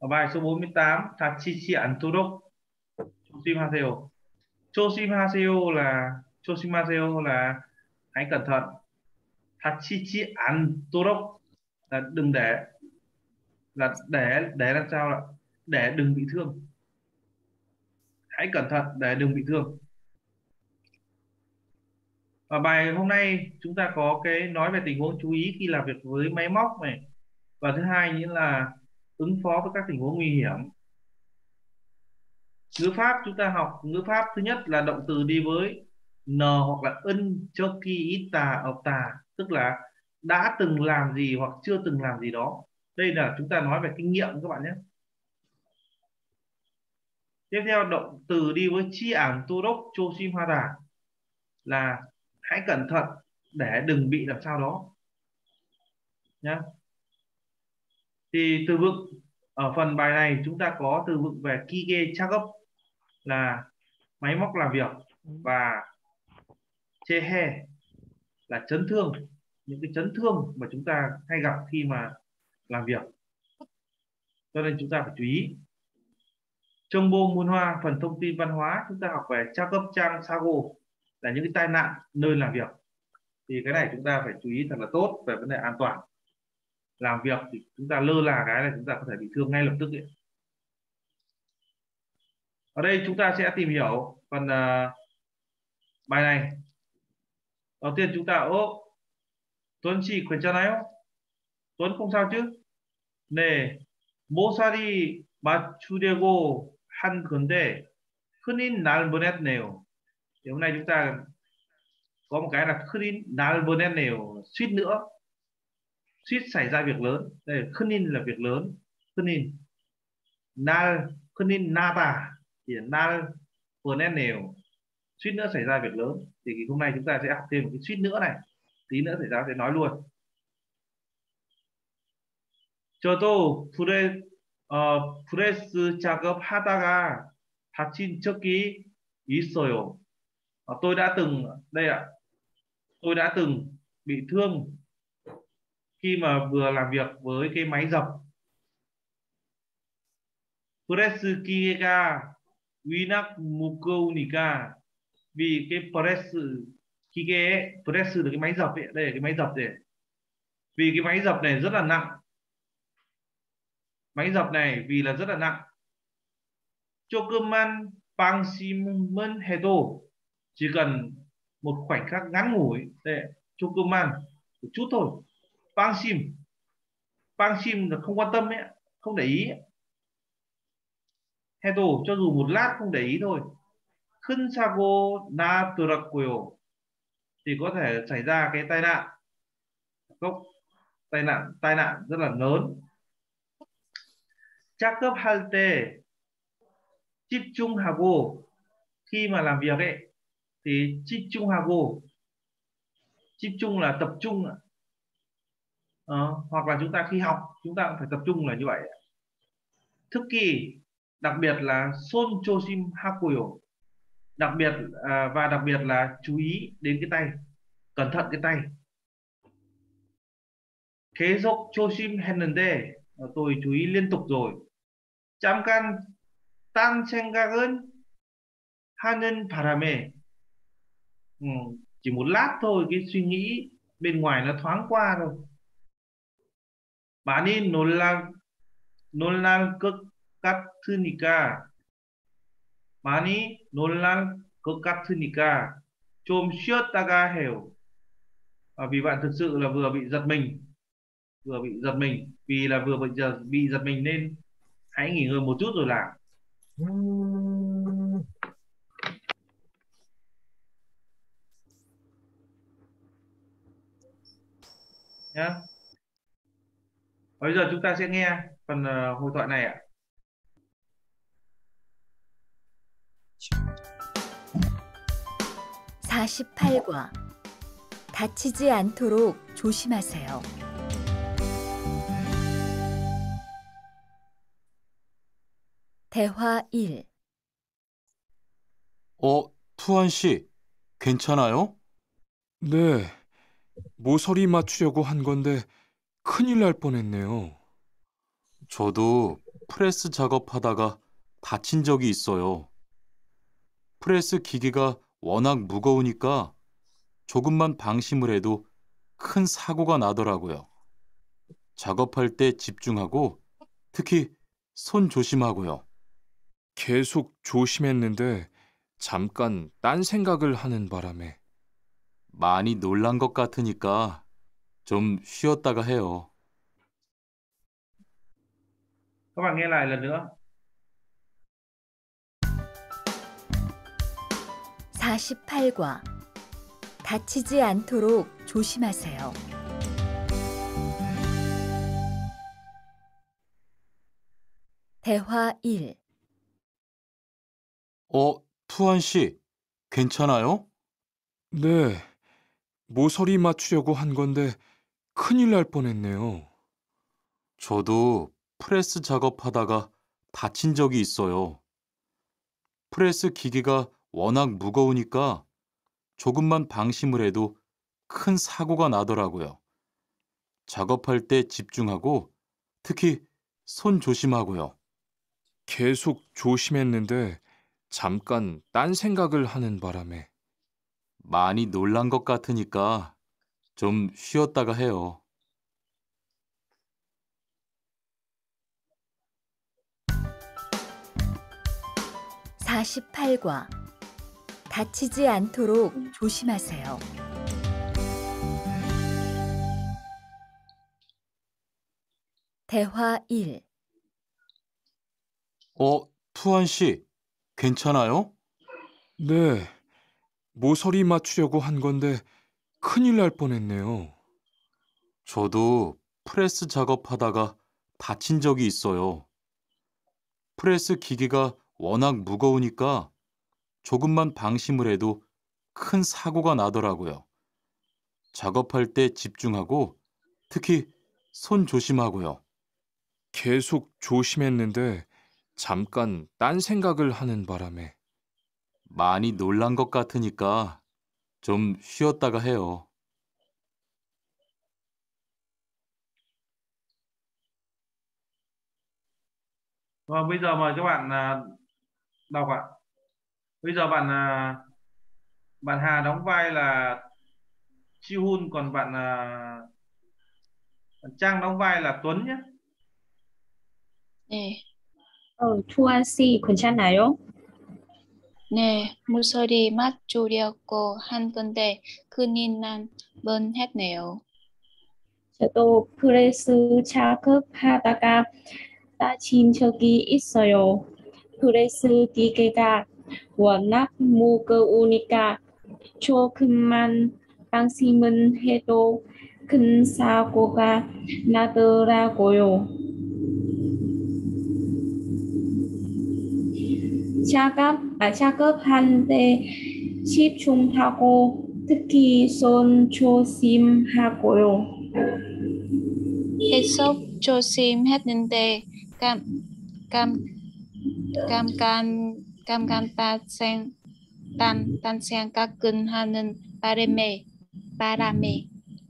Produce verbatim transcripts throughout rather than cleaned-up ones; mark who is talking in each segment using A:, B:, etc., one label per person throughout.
A: Ở bài số bốn mươi tám, 다치지 않도록 조심하세요. 조심하세요 là 조심하세요 là hãy cẩn thận. 다치지 않도록 là đừng để, là để để làm sao, là để đừng bị thương. Hãy cẩn thận để đừng bị thương. Ở bài hôm nay chúng ta có cái nói về tình huống chú ý khi làm việc với máy móc này, và thứ hai nữa là ứng phó với các tình huống nguy hiểm. Ngữ pháp chúng ta học ngữ pháp thứ nhất là động từ đi với n hoặc là ân, cho ki, ít tà, ọc tà, tức là đã từng làm gì hoặc chưa từng làm gì đó. Đây là chúng ta nói về kinh nghiệm các bạn nhé. Tiếp theo động từ đi với chi ảng tô đốc chô sim hoa đà là hãy cẩn thận để đừng bị làm sao đó nhé. Thì từ vựng ở phần bài này chúng ta có từ vựng về kige chagop là máy móc làm việc, và chehe là chấn thương, những cái chấn thương mà chúng ta hay gặp khi mà làm việc, cho nên chúng ta phải chú ý. Trong bộ môn hoa phần thông tin văn hóa chúng ta học về chagop trang sago là những cái tai nạn nơi làm việc, thì cái này chúng ta phải chú ý thật là tốt về vấn đề an toàn làm việc. Thì chúng ta lơ là cái là chúng ta có thể bị thương ngay lập tức ấy. Ở đây chúng ta sẽ tìm hiểu phần uh, bài này. Đầu tiên chúng ta ô Tuấn chị 괜찮아요? Tuấn không sao chứ? 네, 모서리 맞추려고 한 건데 큰일 날 뻔했네요. Thì hôm nay chúng ta có một cái là 큰일 날 뻔했네요, suýt nữa, suýt xảy ra việc lớn. Đây, 큰일 là việc lớn, 큰일, 날, 큰일 나다 thì 날 뻔했네요, suýt nữa xảy ra việc lớn. Thì hôm nay chúng ta sẽ học thêm một cái suýt nữa này, tí nữa thầy giáo sẽ nói luôn. 저도 프레, 어, 프레스 작업 하다가 다친 적이 있어요. Ờ, tôi đã từng, đây ạ, tôi đã từng bị thương khi mà vừa làm việc với cái máy dập. 프레스 기계가 위낙 무거우니까, vì cái press 기계 ấy, press là cái máy dập ấy, đây là cái máy dập này, vì cái máy dập này rất là nặng, máy dập này vì là rất là nặng. 조금만 방심은 해도, chỉ cần một khoảnh khắc ngắn ngủi, đây 조금만, một chút thôi. 방심, 방심 là không quan tâm ấy, không để ý. 해도 cho dù một lát không để ý thôi. 큰 사고 나더라고요, thì có thể xảy ra cái tai nạn, gốc tai nạn, tai nạn rất là lớn. 작업할 때 집중하고, khi mà làm việc ấy thì 집중하고, 집중 là tập trung. Ờ, hoặc là chúng ta khi học chúng ta cũng phải tập trung là như vậy. 특히, đặc biệt là 손 조심하고요, đặc biệt à, và đặc biệt là chú ý đến cái tay, cẩn thận cái tay. 계속 조심했는데, ờ, tôi chú ý liên tục rồi. 잠깐 딴 생각은 하는 바람에, ừ, chỉ một lát thôi cái suy nghĩ bên ngoài nó thoáng qua thôi. 많이 놀란 놀랄 것 같으니까, 많이 놀랄 것 같으니까 좀 쉬었다가 해요. À, vì bạn thực sự là vừa bị giật mình, vừa bị giật mình, vì là vừa bị giật, bị giật mình nên hãy nghỉ ngơi một chút rồi làm nhá. Bây giờ chúng ta sẽ nghe phần uh, hội thoại này ạ.
B: 사십팔 과 다치지 않도록 조심하세요. 대화 일.
C: 어, 투한 씨, 괜찮아요?
D: 네, 모서리 맞추려고 한 건데 큰일 날 뻔했네요.
C: 저도 프레스 작업하다가 다친 적이 있어요. 프레스 기계가 워낙 무거우니까 조금만 방심을 해도 큰 사고가 나더라고요. 작업할 때 집중하고 특히 손 조심하고요.
D: 계속 조심했는데 잠깐 딴 생각을 하는 바람에
C: 많이 놀란 것 같으니까 좀 쉬었다가 해요.
A: Các bạn nghe lại lần nữa.
B: 사십팔 과 다치지 않도록 조심하세요. 대화 일.
C: 어, 투한 씨, 괜찮아요?
D: 네, 모서리 맞추려고 한 건데 큰일 날 뻔했네요.
C: 저도 프레스 작업하다가 다친 적이 있어요. 프레스 기계가 워낙 무거우니까 조금만 방심을 해도 큰 사고가 나더라고요. 작업할 때 집중하고 특히 손 조심하고요.
D: 계속 조심했는데 잠깐 딴 생각을 하는 바람에
C: 많이 놀란 것 같으니까 좀 쉬었다가 해요.
B: 사십팔 과 다치지 않도록 조심하세요. 대화 일.
C: 어, 투한 씨, 괜찮아요?
D: 네, 모서리 맞추려고 한 건데 큰일 날 뻔했네요.
C: 저도 프레스 작업하다가 다친 적이 있어요. 프레스 기계가 워낙 무거우니까 조금만 방심을 해도 큰 사고가 나더라고요. 작업할 때 집중하고 특히 손 조심하고요.
D: 계속 조심했는데 잠깐 딴 생각을 하는 바람에
C: 많이 놀란 것 같으니까 좀 쉬었다가 해요.
A: Và bây giờ mời các bạn à, đọc ạ. Bây giờ bạn à, bạn Hà đóng vai là Chi Hun, còn bạn à, bạn Trang đóng vai là Tuấn nhé.
E: 네,
F: 어, 투안 씨 괜찮아요?
E: 네, 모서리 맞추려고 한 건데 큰일 난 뻔했네요.
F: 저도 프레스 작업하다가 다친 적이 있어요. 프레스 기계가 워낙 무거우니까 조금만 방심은 해도 큰 사고가 나더라고요. 작업, 아, 작업하는데 집중하고 특히 손 조심하고요.
E: 계속 조심했는데 깜, 깜, 깜깜, 깜깜딴생, 딴, 딴 생각은 하는 바람에, 바람에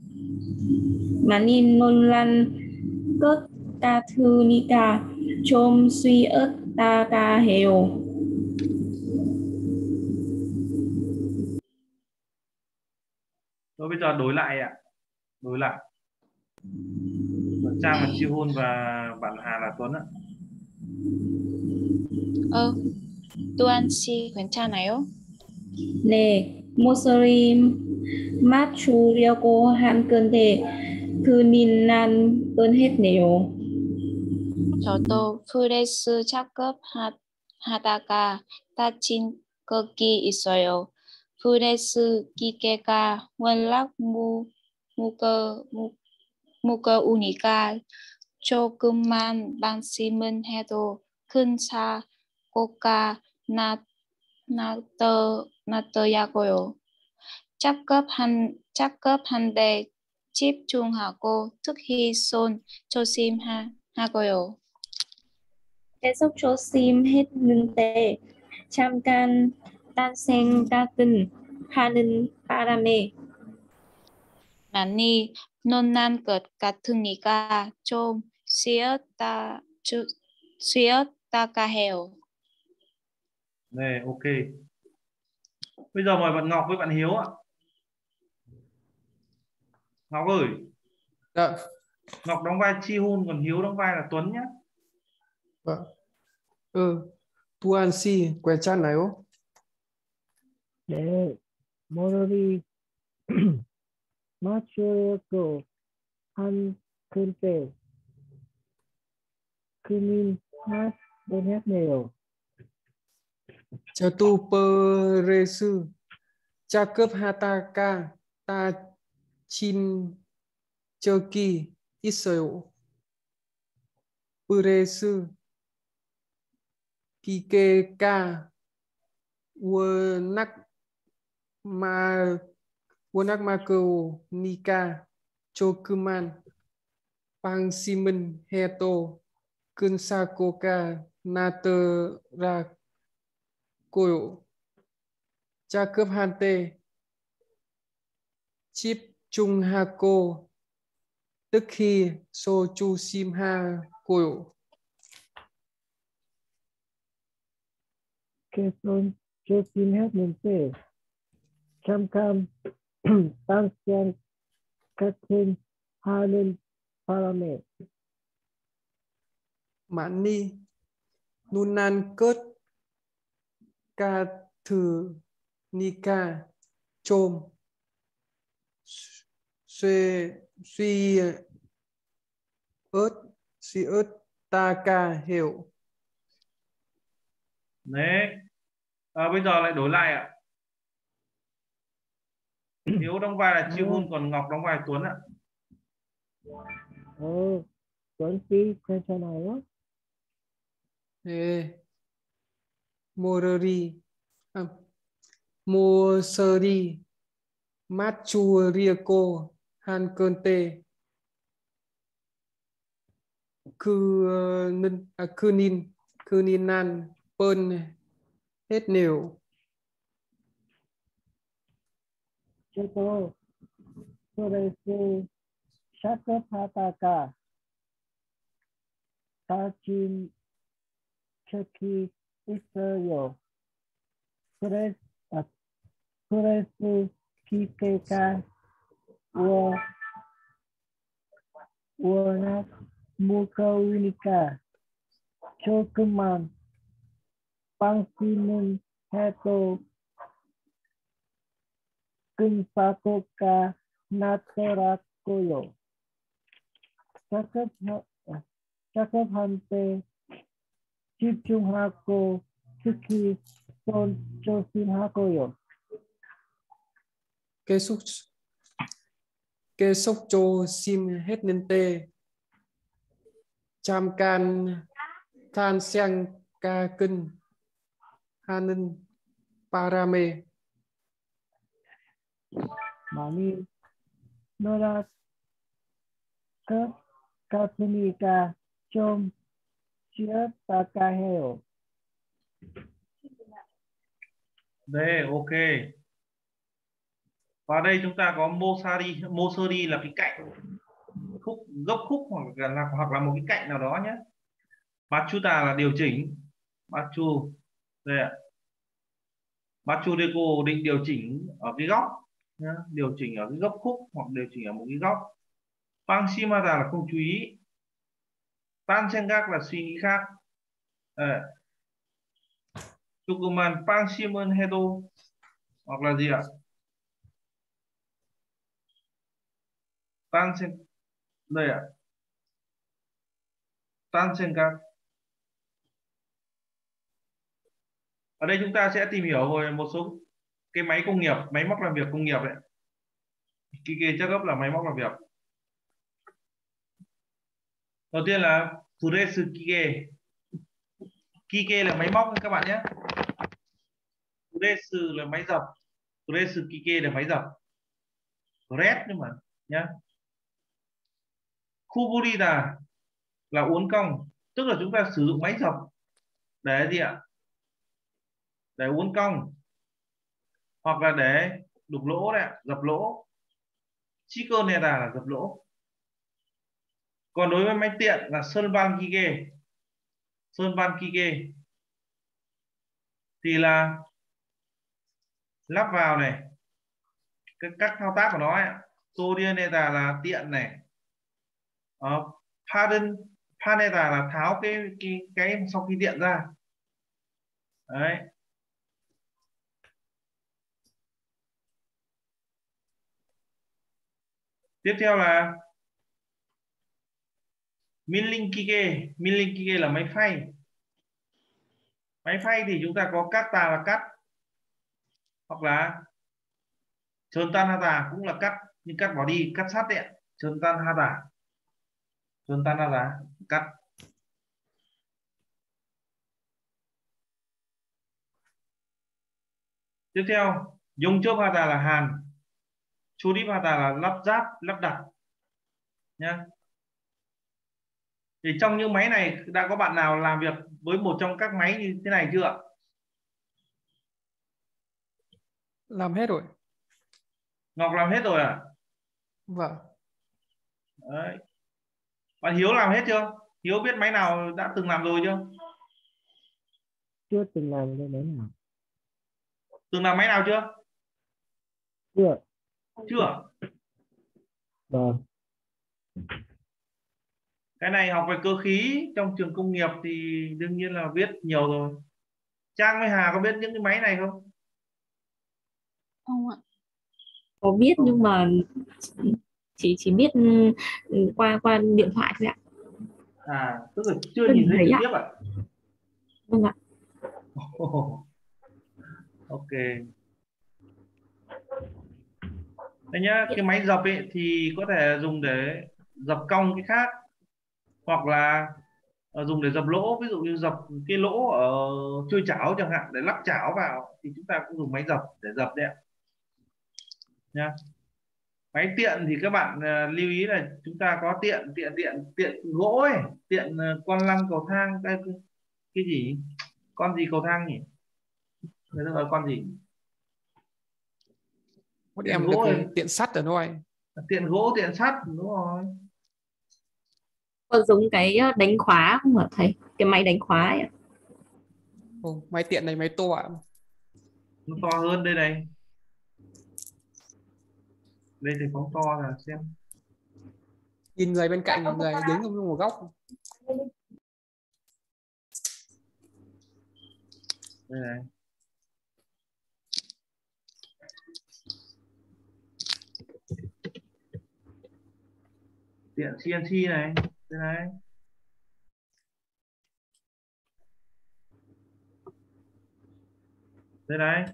F: 많이 놀란 것 같으니까 좀 쉬었다가 해요.
A: Rồi bây giờ đối lại ạ. Đối lại. Bạn Trang là Chi Hun và bạn Hà là Tuấn ạ.
E: 어, 또한 씨 괜찮아요?
F: 네, 모서리 맞추려고 한 건데 큰일 난 뻔했네요.
E: 저도 프레스 작업하다가 다친 적이 있어요. 프레스 기계가 워낙 무, 무거, 무, 무거우니까 조금만 방심은 해도 큰 사고가 나, 나더, 나더라고요. 작업한, 작업한데 집중하고 특히 손 조심하고요.
F: 계속 조심했는데 잠깐 딴 생각은 하는 바람에
E: 많이 놀란 것 같으니까 좀 쉬었다, 주, 쉬었다가 해요.
A: Này, ok. Bây giờ mời bạn Ngọc với bạn Hiếu ạ. Ngọc ơi,
G: Dạ,
A: Ngọc đóng vai Chi Hun, còn Hiếu đóng vai là Tuấn nhé.
G: vâng. Ừ, Tuan si 괜찮아요?
H: 네, 머리 맞추고 한 근데 그님 맛 못했네요.
G: 저도 버레스 자급 하다가 다친 적이 있어요. 버레스 기계가 워낙 마 워낙 많으니까 조그만 방심은 해도 큰 사고가 나더라고요. 작업할 집중하고 특히 조심하고요.
H: 그래서 조심했는데 잠깐 당장 같은 하는 바람에
G: 많이 누난 것 같으니까 좀 suy suy ớt suy ớt taka hiểu.
A: Đấy. À, bây giờ lại đổi lại ạ. Hiếu đóng vai là Chi Hun, còn Ngọc đóng vai Tuấn ạ.
H: 어, 원씨 괜찮아요?
G: 네, 모르리 아, 모서리 맞추려고 한 건데 그는 아, 그닌 그니난 뻔 했네요.
H: 저도 그래서 작업하다가 다친 적이 있어요. 그래서, 아, 그래서 기계가 워, 워낙 무거우니까 조금만 방심은 해도 큰 사고가 나더라고요. 작업, 작업할 때 집중하고 특히 손 조심하고요.
G: 계속 계속 조심했는데 잠깐 탄생각은 하는 바람에
H: 많이 놀았 것 같으니까 좀 쉬었다가 해요.
A: Đây, ok. Và đây chúng ta có Mosari, Mosori là cái cạnh khúc, gốc khúc hoặc là hoặc là một cái cạnh nào đó nhé. Machuta là điều chỉnh. Machu đây ạ. Machu Deco định điều chỉnh ở cái góc nhé. Điều chỉnh ở cái góc khúc hoặc điều chỉnh ở một cái góc. Pangshimada là không chú ý. Tansengak là suy nghĩ khác. Tukuman Pangshimon Hedo hoặc là gì ạ? Tansen đây ạ. Tansengak. Ở đây chúng ta sẽ tìm hiểu về một số cái máy công nghiệp, máy móc làm việc công nghiệp đấy. Kike chắc gấp là máy móc làm việc. Đầu tiên là Furesu Kike. Kike là máy móc các bạn nhé. Furesu là máy dập. Furesu Kike là máy dập. Red nhưng mà nhá. Kuburida là uốn cong, tức là chúng ta sử dụng máy dập để gì ạ? Để uốn cong hoặc là để đục lỗ đấy ạ, dập lỗ. Chikonera là dập lỗ. Còn đối với máy tiện là Sunban Kike. sơn van kike thì là lắp vào này, cái các thao tác của nó ấy. Todianeta là tiện này, uh, pardon paneta là tháo cái cái cái sau khi tiện ra đấy. Tiếp theo là milling kike. Milling kike là máy phay. Máy phay thì chúng ta có cắt tà là cắt, hoặc là trơn tan hata cũng là cắt, nhưng cắt bỏ đi, cắt sát đấy, trơn tan hata, trơn tan hata cắt. Tiếp theo dùng chớp hata là hàn, chu đíp hata là lắp ráp lắp đặt nhá. Thì trong những máy này đã có bạn nào làm việc với một trong các máy như thế này chưa ạ?
G: Làm hết rồi.
A: Ngọc làm hết rồi à?
G: Vâng.
A: Đấy. Bạn Hiếu làm hết chưa? Hiếu biết máy nào đã từng làm rồi chưa?
H: Chưa từng làm cái máy nào.
A: Từng làm máy nào chưa?
H: Chưa.
A: Chưa.
H: Vâng.
A: Cái này học về cơ khí trong trường công nghiệp thì đương nhiên là biết nhiều rồi. Trang với Hà có biết những cái máy này không?
F: Không ạ. Có biết nhưng mà chỉ chỉ biết qua qua điện thoại thôi ạ.
A: À, tức là chưa nhìn thấy trực tiếp ạ.
F: Vâng ạ.
A: Oh, ok. Đây nhá, cái máy dập ấy thì có thể dùng để dập cong cái khác, hoặc là dùng để dập lỗ, ví dụ như dập cái lỗ ở chui chảo chẳng hạn, để lắp chảo vào thì chúng ta cũng dùng máy dập để dập đấy ạ. Nha. Máy tiện thì các bạn uh, lưu ý là chúng ta có tiện tiện tiện tiện gỗ ấy, tiện uh, con lăn cầu thang, cái, cái gì, con gì cầu thang nhỉ, người ta gọi con gì,
G: Bọn
A: tiện
G: em
A: gỗ
G: được
A: ấy.
G: tiện sắt rồi thôi.
A: Tiện gỗ, tiện sắt, đúng rồi.
F: Có giống cái đánh khóa không hả thầy? Cái máy đánh khóa ấy ạ.
G: Ồ, máy tiện này máy to ạ.
A: Nó to hơn đây này. Đây thì phóng to là xem.
G: Nhìn người bên cạnh, người đứng ở một góc.
A: Đây này. Tiện xê en xê này, đây này. Đây này.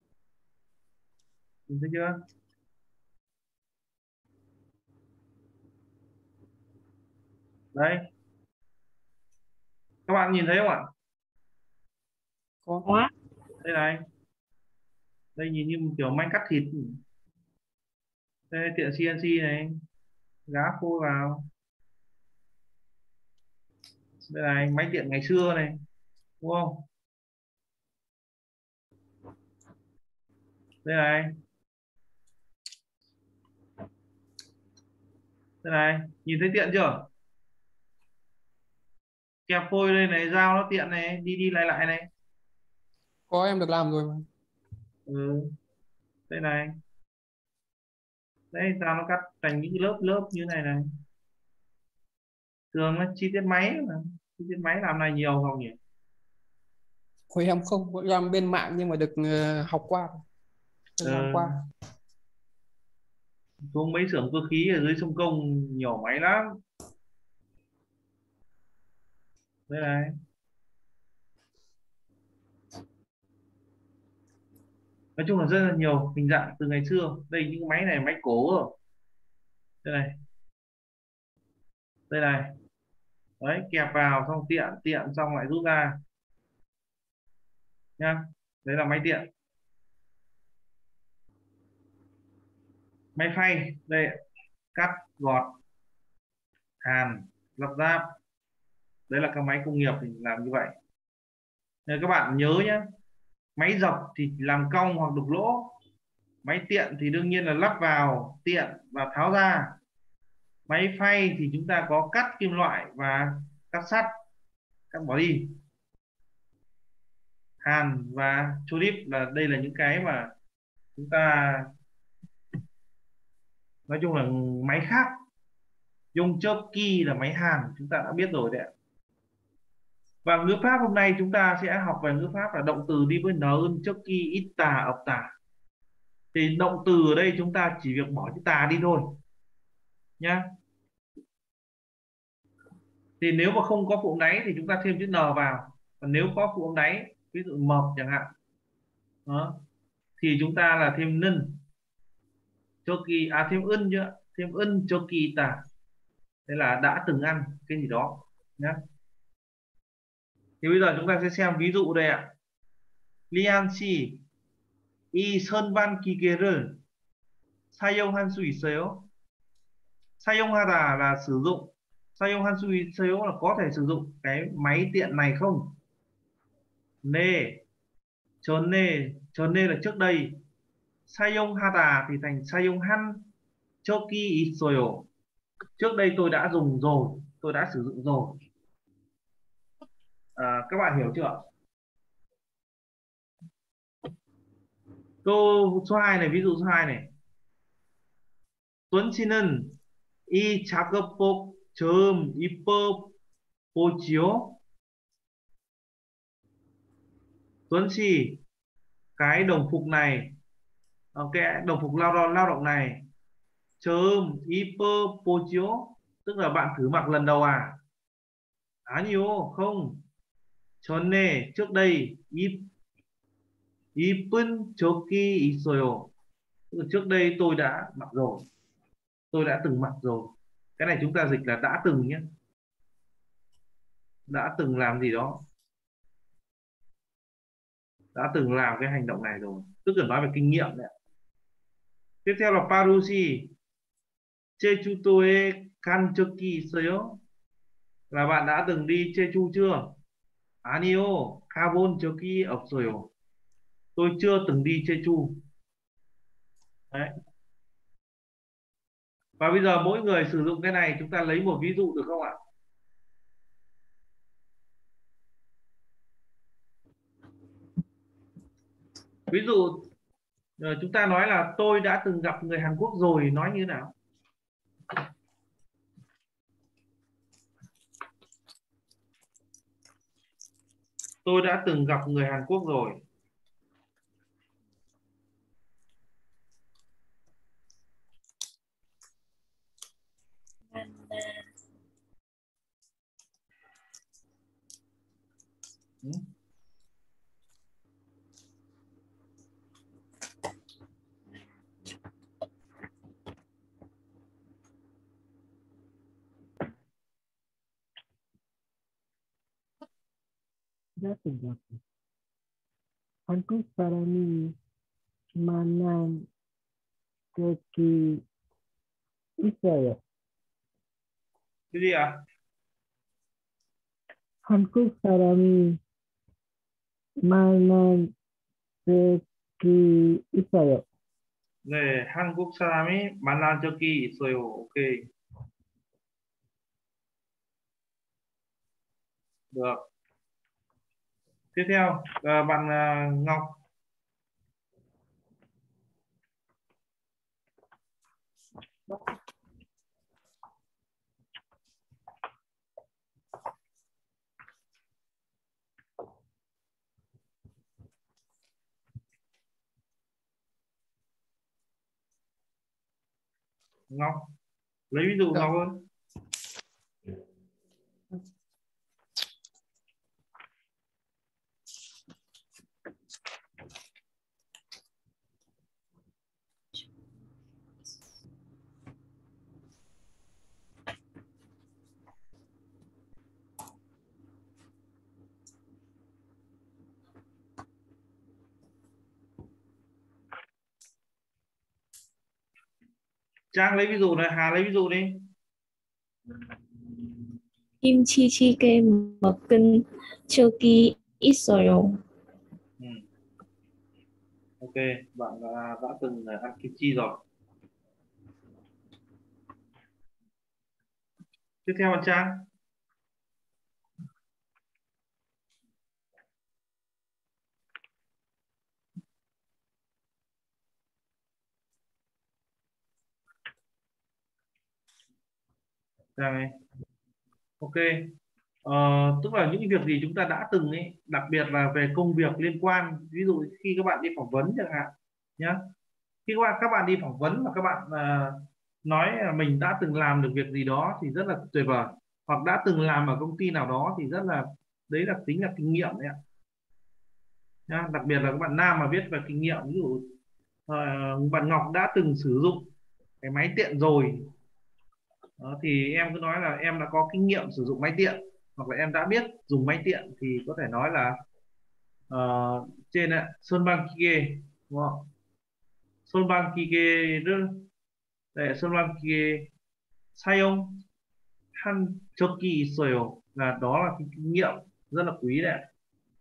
A: Nhìn thấy chưa? Đây. Các bạn nhìn thấy không ạ?
G: Có.
A: Đây này. Đây nhìn như một kiểu manh cắt thịt. Đây tiện xê en xê này. Gá phôi vào. Đây này, máy tiện ngày xưa này. Đúng không? Đây này. Đây này, nhìn thấy tiện chưa? Kẹp phôi đây này, dao nó tiện này, đi đi lại lại này.
G: Có, em được làm rồi mà.
A: Ừ. Đây này. Đây, dao nó cắt thành những lớp lớp như này này. Thường nó chi tiết máy mà. Chi tiết máy làm này nhiều không nhỉ?
G: Hồi em không, em làm bên mạng nhưng mà được uh, học qua. Được làm qua.
A: Xuống mấy xưởng cơ khí ở dưới sông Công nhiều máy lắm. Đây này. Nói chung là rất là nhiều hình dạng từ ngày xưa. Đây những máy này máy cổ rồi. Đây này. Đây này. Đấy, kẹp vào xong tiện tiện xong lại rút ra nhá. Đấy là máy tiện. Máy phay đây, cắt gọt hàn lắp ráp, đấy là các máy công nghiệp thì làm như vậy. Nên các bạn nhớ nhé, máy dập thì làm cong hoặc đục lỗ, máy tiện thì đương nhiên là lắp vào tiện và tháo ra. Máy phay thì chúng ta có cắt kim loại và cắt sắt, cắt bỏ đi. hàn và chorip là đây là những cái mà chúng ta nói chung là máy khác. Dùng Turkey là máy hàn, chúng ta đã biết rồi đấy ạ. Và ngữ pháp hôm nay chúng ta sẽ học về ngữ pháp là động từ đi với nơn, Turkey, ít tà, ọc tà. Thì động từ ở đây chúng ta chỉ việc bỏ chữ tà đi thôi nhá. Thì nếu mà không có phụ âm đáy thì chúng ta thêm chữ n vào. Còn nếu có phụ âm đáy, ví dụ mập chẳng hạn, đó, thì chúng ta là thêm nân, Turkey, à thêm ân chứ, thêm ân Turkey tà. Thế là đã từng ăn cái gì đó nhá. Thì bây giờ chúng ta sẽ xem ví dụ đây ạ. 리안 씨, 이 선반 기계를 사용할 수 있어요? 사용하다 là sử dụng, 사용할 수 있어요 là có thể sử dụng cái máy tiện này không? 네, 전에, 전에 là trước đây. 사용하다 thì thành 사용한 적이 있어요. Trước đây tôi đã dùng rồi, tôi đã sử dụng rồi. À, các bạn hiểu chưa? Câu số hai này, ví dụ số hai này. Tuấn 씨는 이 작업복 좀 이뻐 보지요? Tuấn Chi, cái đồng phục này, cái đồng phục lao động lao động này, chớm iper pochio, tức là bạn thử mặc lần đầu à? 아니요, không. 전에 trước đây, ip 이쁜 적이 있어요. Tức là trước đây tôi đã mặc rồi, tôi đã từng mặc rồi. Cái này chúng ta dịch là đã từng nhé, đã từng làm gì đó, đã từng làm cái hành động này rồi, tức là nói về kinh nghiệm đấy. Tiếp theo là Parusi, 제주도에 간 적이 있어요? Là bạn đã từng đi Jeju chưa? 아니요, 가본 적이 없어요. Tôi chưa từng đi Jeju. Đấy. Và bây giờ mỗi người sử dụng cái này, chúng ta lấy một ví dụ được không ạ? Ví dụ chúng ta nói là tôi đã từng gặp người Hàn Quốc rồi, nói như thế nào? Tôi đã từng gặp người Hàn Quốc rồi. Ừ.
H: đã từng gặp 한국 사람이 만난 적이 있어요.
A: Cái gì ạ?
H: 한국 사람이 만난 적이 있어요.
A: 네, 한국 사람이 만난 적이 있어요. Ok. Được. Tiếp theo, à, bạn à, Ngọc. Ngọc, lấy ví dụ
G: Dạ.
A: Ngọc ơi. Trang lấy ví dụ này, Hà lấy ví dụ đi.
E: 김치찌개 먹은 적이 있어요.
A: Ừ. Ok, bạn đã, đã từng ăn kim chi rồi. Tiếp theo bạn Trang. Ra này. Ok. Ờ, tức là những việc gì chúng ta đã từng ấy, đặc biệt là về công việc liên quan, ví dụ khi các bạn đi phỏng vấn chẳng hạn nhá, khi các bạn các bạn đi phỏng vấn mà các bạn à, nói là mình đã từng làm được việc gì đó thì rất là tuyệt vời, hoặc đã từng làm ở công ty nào đó thì rất là, đấy là tính là kinh nghiệm đấy ạ nhá. Đặc biệt là các bạn nam mà viết về kinh nghiệm, ví dụ ờ, bạn Ngọc đã từng sử dụng cái máy tiện rồi. Đó, thì em cứ nói là em đã có kinh nghiệm sử dụng máy tiện, hoặc là em đã biết dùng máy tiện, thì có thể nói là ờ, trên ạ Sơn Bang Kige, đúng không? Sơn Bang Kige rất để Sơn Bang Kige 사용 한 적이 있어요, là đó là cái kinh nghiệm rất là quý đấy ạ.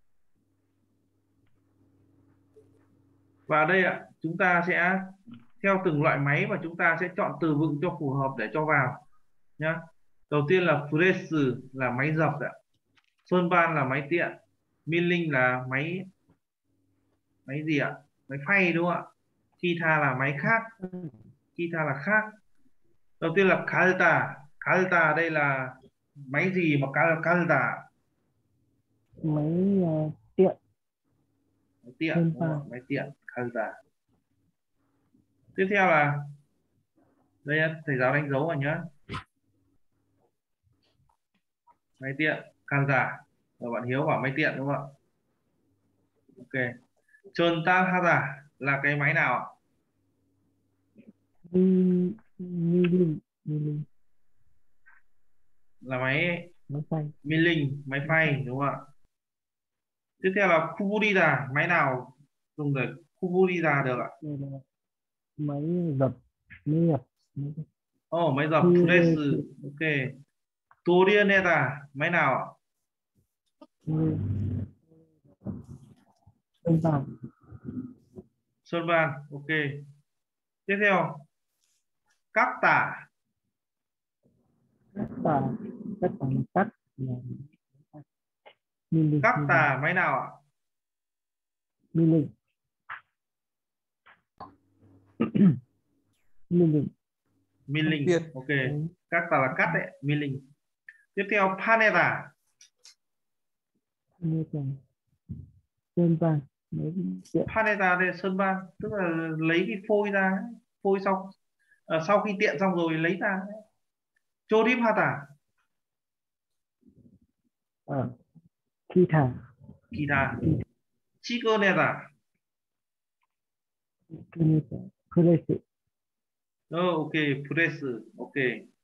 A: Và đây ạ, chúng ta sẽ theo từng loại máy và chúng ta sẽ chọn từ vựng cho phù hợp để cho vào nhá. Đầu tiên là press là máy dập ạ, Sơn Ban là máy tiện, Milling là máy máy gì ạ? Máy phay đúng không ạ? Kita là máy khác, Kita là khác. Đầu tiên là Kalta, Kalta đây là máy gì mà Kal- Kalta?
H: Máy uh, tiện.
A: Máy tiện
H: Sơn
A: đúng không ạ?
H: Ban.
A: Máy tiện Kalta. Tiếp theo là đây thầy giáo đánh dấu vào nhá, máy tiện Kalta. Rồi bạn Hiếu bảo máy tiện đúng không ạ? Ok. Chơn Ta Hara là cái máy nào ạ?
H: Mi- Milling. Milling.
A: Là máy
H: Máy phay.
A: milling, máy phay đúng không ạ? Tiếp theo là Kuburida, máy nào dùng để Kuburida được ạ?
H: Đây là máy dập. Máy dập. Máy dập.
A: Oh, máy dập
H: Khi
A: press.
H: khi
A: Ok. Torianeta, máy nào ạ?
H: Sơn Ban.
A: Sơn Van. Ok. Tiếp theo Cáp Tả.
H: Tất cả tất cả là cắt là Milling.
A: Cáp
H: Milling.
A: Tả máy nào ạ?
H: Milling. Milling.
A: Milling.
G: Việt.
A: Ok.
H: Đấy.
A: Cáp Tả là cắt đấy, milling. Tiếp theo Panera.
H: Như là Sơn Ban. Máy tiện.
A: Panera đây là Sơn Van, tức là lấy cái phôi ra ấy. Phôi xong à, sau khi tiện xong rồi lấy ra. Chorip Hata.
H: Ờ. Khi thả.
A: Kita. Chikonera.
H: Press.
A: Oh, ok. Press. Ok.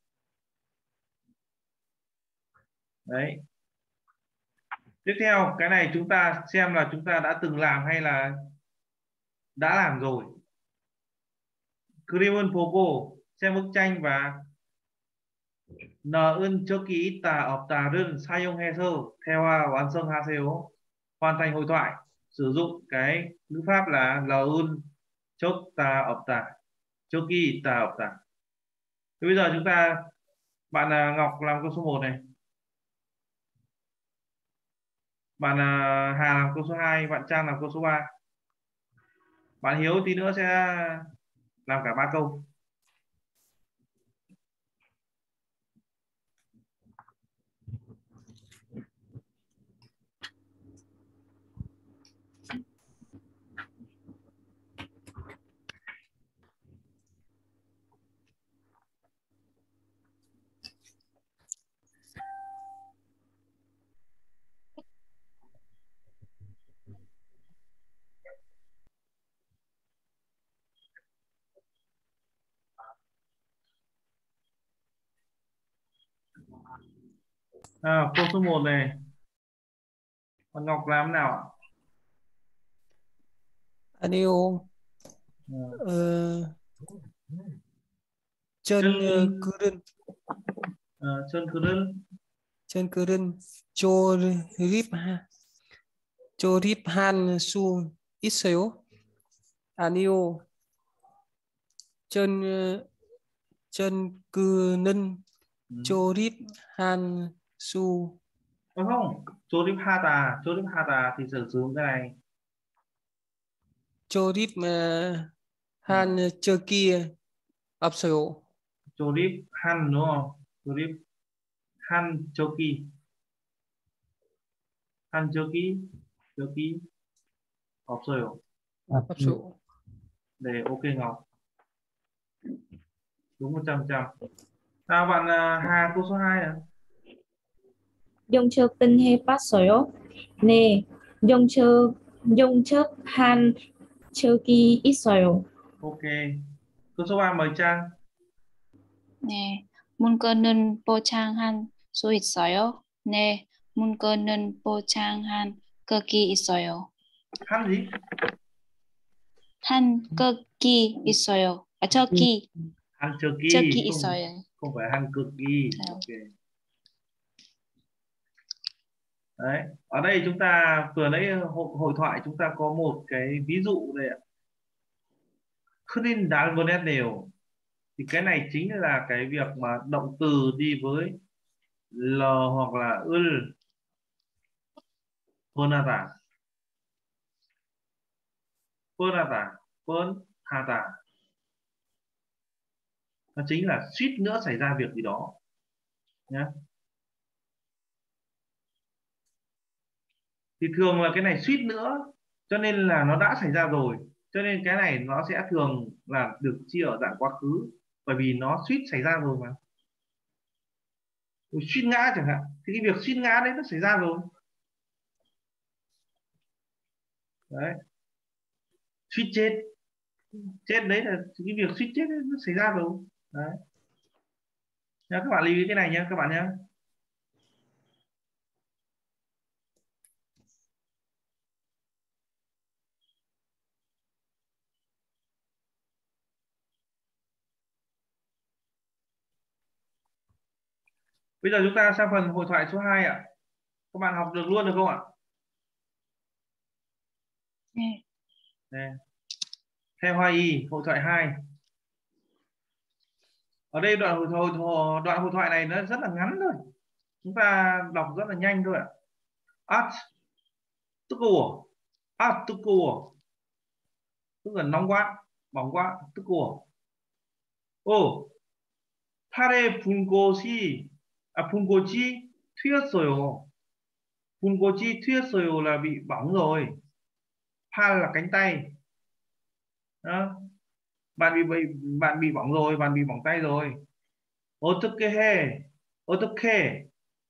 A: Đấy. Tiếp theo cái này chúng ta xem là chúng ta đã từng làm hay là đã làm rồi. 그림은 보고 xem bức tranh và 넣은 적이 있다 없다를 사용해서 대화 완성하세요. Hoàn thành hội thoại, sử dụng cái ngữ pháp là 넣은 적다 없다, 적이 있다 없다. Thế bây giờ chúng ta, bạn à, Ngọc làm câu số một này, bạn à, Hà làm câu số hai, bạn Trang làm câu số ba, bạn Hiếu tí nữa sẽ làm cả ba câu. À, câu số một này, bạn Ngọc làm thế nào ạ?
G: Anio.
A: Ừ.
G: Ờ, chân
A: Chân
G: 그른
A: uh, chân 그른
G: chân 그른 조립하 조립한 수 있어요? 아니요. chân chân 그는
A: ừ.
G: 조립한 수
A: Có không? Chorip hata, chorip hata thì sử dụng cái này.
G: 조립한 적이 없어요.
A: Chorip han đúng không? 그립 한 적이 한 적이 적이 없어요.
H: à,
G: Thật sự
A: Để ok Ngọc. Đúng một trăm trăm. Nào bạn à, Hà câu số hai à?
E: 영첩은 해봤어요? 네, 영첩, 영첩 한 적이 있어요.
A: Ok. Câu số ba mời Trang.
I: 네, 문건은 포장한 수 있어요? 네, 문건은 포장한 거기 있어요.
A: Han gì?
I: 한 거기 있어요. 아, 저기,
A: Han Turkey.
I: 저기
A: Không,
I: 있어요.
A: không phải Han cực kỳ.
I: Dạ.
A: Ok. Đấy. Ở đây chúng ta vừa nãy hội, hội thoại chúng ta có một cái ví dụ đây ạ. Khrin đal vernet đều. Thì cái này chính là cái việc mà động từ đi với l hoặc là ul pernata pernata pernata, nó chính là suýt nữa xảy ra việc gì đó nhé. Thì thường là cái này suýt nữa, cho nên là nó đã xảy ra rồi, cho nên cái này nó sẽ thường là được chia ở dạng quá khứ, bởi vì nó suýt xảy ra rồi mà. Suýt ngã chẳng hạn, thì cái việc suýt ngã đấy nó xảy ra rồi đấy. Suýt chết, chết đấy là cái việc suýt chết đấy, nó xảy ra rồi đấy. Nha, các bạn lưu ý cái này nhé các bạn nhé. Bây giờ chúng ta sang phần hội thoại số hai ạ. Các bạn học được luôn được không ạ?
I: 네.
A: Đây. Theo Hoa Y, hội thoại hai. Ở đây đoạn hội, hội, hội, đoạn hội thoại này nó rất là ngắn thôi. Chúng ta đọc rất là nhanh thôi ạ. At 뜨거워. At 뜨거워. Tức là nóng quá, bỏng quá, 뜨거워. 오, 팔에 분 곳이 아, 분 곳이 튀었어요. 분 곳이 튀었어요 là bị bỏng rồi. Pal là cánh tay. Đó. Bạn bị, bị bạn bị bỏng rồi, bạn bị bỏng tay rồi. 어떻게 해? 어떻게?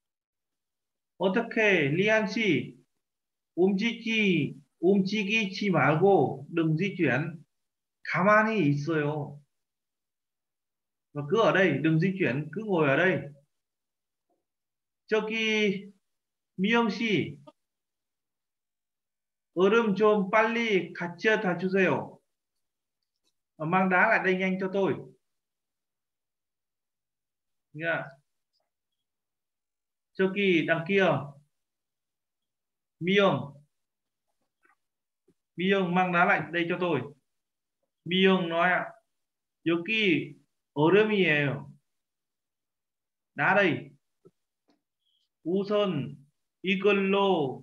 A: 어떻게? 리안 씨, 움직이 움직이지 말고 đừng di chuyển. 가만히 있어요. Và cứ ở đây, đừng di chuyển, cứ ngồi ở đây. 저기 미영 씨, 얼음 좀 빨리 가져다 주세요. Mang đá lại đây nhanh cho tôi. Yeah. 저기 đằng kia. 미영, 미영 mang đá lại đây cho tôi. 미영 nói ạ, 여기 얼음이에요. đá đây. 우선 이걸로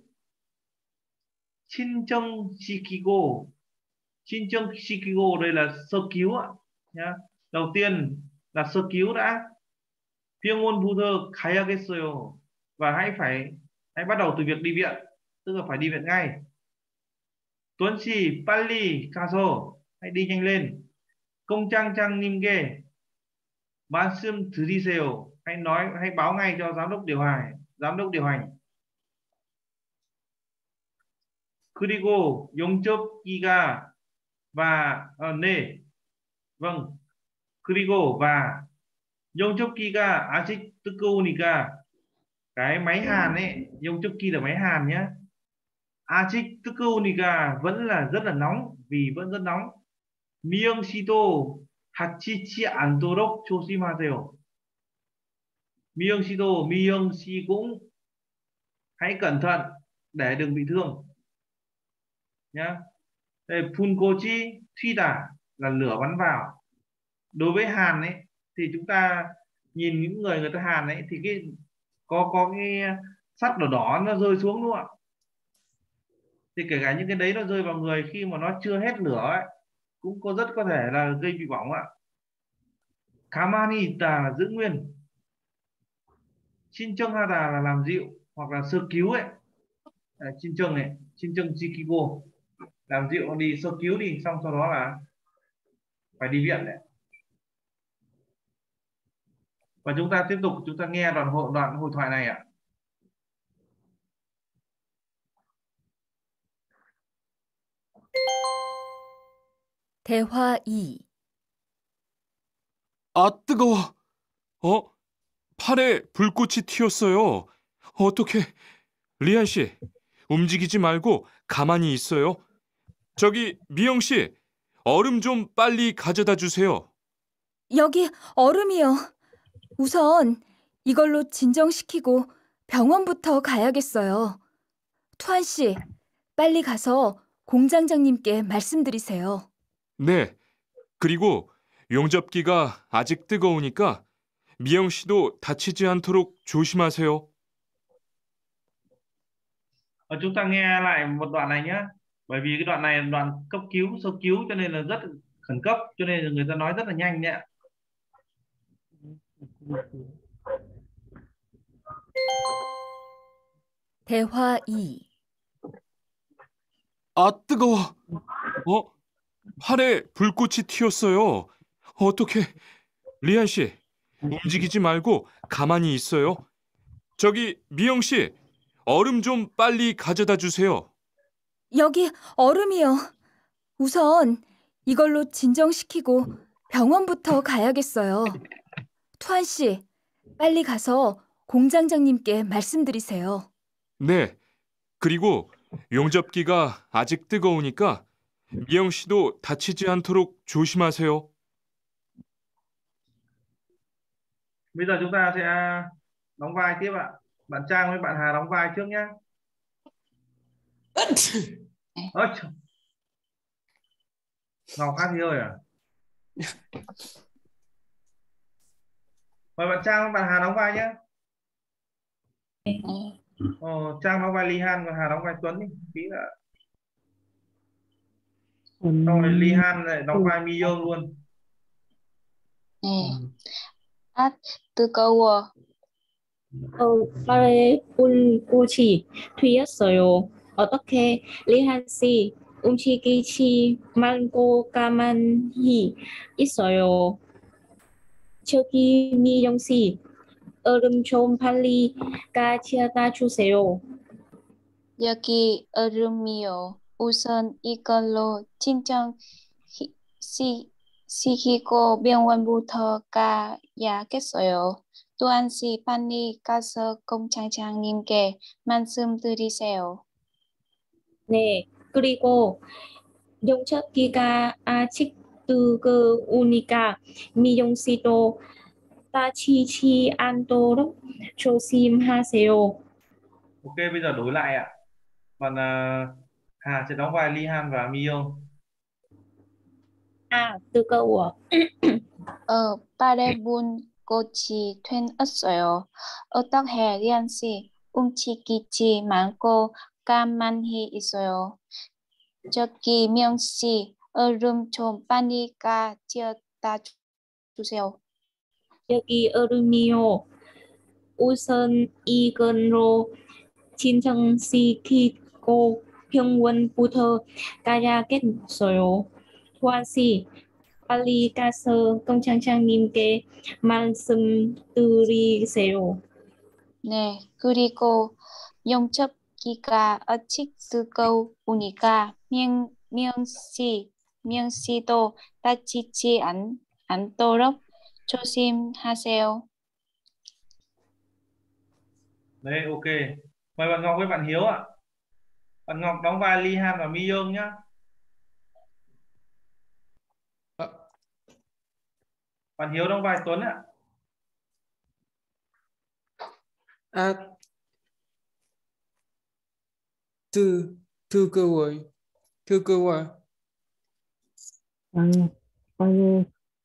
A: 신청시키고, 신청시키고 đây là sơ cứu ạ nhá. Đầu tiên là sơ cứu đã. 병원부터 가야겠어요. Và hãy phải hãy bắt đầu từ việc đi viện, tức là phải đi viện ngay. Tuấn Sĩ 빨리 가서, hãy đi nhanh lên. 공장장님께 말씀드리세요. Hãy nói, hãy báo ngay cho giám đốc điều hành, giám đốc điều hành. 그리고 영접기가 và à, 네, vâng. 그리고 và 영접기가 아직 뜨거우니까, cái máy hàn ấy, 영접기 là máy hàn nhé. 아직 뜨거우니까 vẫn là rất là nóng, vì vẫn rất nóng. 미영 씨도 다치지 않도록 조심하세요. 미영 씨도, 미영씨 cũng hãy cẩn thận để đừng bị thương nhá. 분고지 튀다 là lửa bắn vào. Đối với hàn ấy thì chúng ta nhìn những người người ta hàn ấy thì cái có có cái sắt đỏ đỏ nó rơi xuống đúng không ạ? Thì kể cả những cái đấy nó rơi vào người khi mà nó chưa hết lửa ấy, cũng có rất có thể là gây bị bỏng ạ. 가만히 있다 là giữ nguyên. 친정하다 là làm dịu hoặc là sơ cứu ấy. Đấy, 친정 này, 친정 지키고 làm dịu đi sơ cứu đi, xong sau đó là phải đi viện đấy. Và chúng ta tiếp tục chúng ta nghe đoạn hội đoạn hội thoại này ạ.
B: 대화 이.
D: 아, 뜨거워. 어? 팔에 불꽃이 튀었어요. 어떻게? 리안 씨, 움직이지 말고 가만히 있어요. 저기 미영 씨, 얼음 좀 빨리 가져다 주세요.
B: 여기 얼음이요. 우선 이걸로 진정시키고 병원부터 가야겠어요. 투한 씨, 빨리 가서 공장장님께 말씀드리세요.
D: 네. 그리고 용접기가 아직 뜨거우니까 미영 씨도 다치지 않도록 조심하세요.
A: Và chúng ta nghe lại một đoạn này nhé. Bởi vì cái đoạn này là đoạn cấp cứu, sơ cứu cho nên là rất khẩn cấp, cho nên là người ta nói rất là nhanh nhé.
B: 대화 이.
D: 아, 뜨거워. 어? 팔에 불꽃이 튀었어요. 어떻게? 리안 씨, 움직이지 말고 가만히 있어요. 저기 미영 씨, 얼음 좀 빨리 가져다 주세요.
B: 여기 얼음이요. 우선 이걸로 진정시키고 병원부터 가야겠어요. 투한 씨, 빨리 가서 공장장님께 말씀드리세요.
D: 네. 그리고 용접기가 아직 뜨거우니까 미영 씨도 다치지 않도록 조심하세요.
A: Bây giờ chúng ta sẽ đóng vai tiếp ạ. Bạn Trang với bạn Hà đóng vai trước nhé. Ôi trời. Ngọc hát thì ơi à? Mời bạn Trang và bạn Hà đóng vai nhé. Ờ, Trang đóng vai Ly Han và Hà đóng vai Tuấn đi. Tí là xong rồi Ly Han lại đóng vai Mi Young luôn.
I: 네. 아, 뜨거워.
E: 어, 팔에 불꽃이 튀었어요. 어떻게? 리한 씨, 움직이지 말고 가만히 있어요. 저기 미영 씨, 얼음 좀 빨리 가져다 주세요.
I: 여기 얼음이요. 우선 이걸로 진정 시, 시, 시키고 병원부터 가야겠어요. 또한 씨 빨리 가서 공장장님께 말씀드리세요.
E: 네, 그리고 용접기가 아직 뜨거우니까 미영 씨도 다치지 않도록 조심하세요.
A: Ok, bây giờ đổi lại ạ. Bạn uh, Hà sẽ đóng vai Ly Han và Mi Young.
E: 아, 뜨거워.
I: 어, 팔에 불꽃이 튀었어요. 어떻게 리안 씨 움직이지 말고 가만히 있어요. 저기 명 씨, 얼음 좀 빨리 가져다 주세요.
E: 여기 얼음이요. 우선 이걸로 진정시키고 병원부터 가야겠어요. 호환 씨, 빨리 가서 공장장님께 말씀드리세요.
I: 네, 그리고 용접기가 아직 뜨거우니까 명, 명씨, 명씨도 다치지 않, 않도록 조심하세요.
A: Đấy, ok. Mời bạn Ngọc với bạn Hiếu ạ. Bạn Ngọc đóng vai Ly Han và Mi Young nhá. Bạn Hiếu đóng vai Tuấn ạ.
G: 아, tư tư cơ hội tư cơ hội
H: 아, 팔에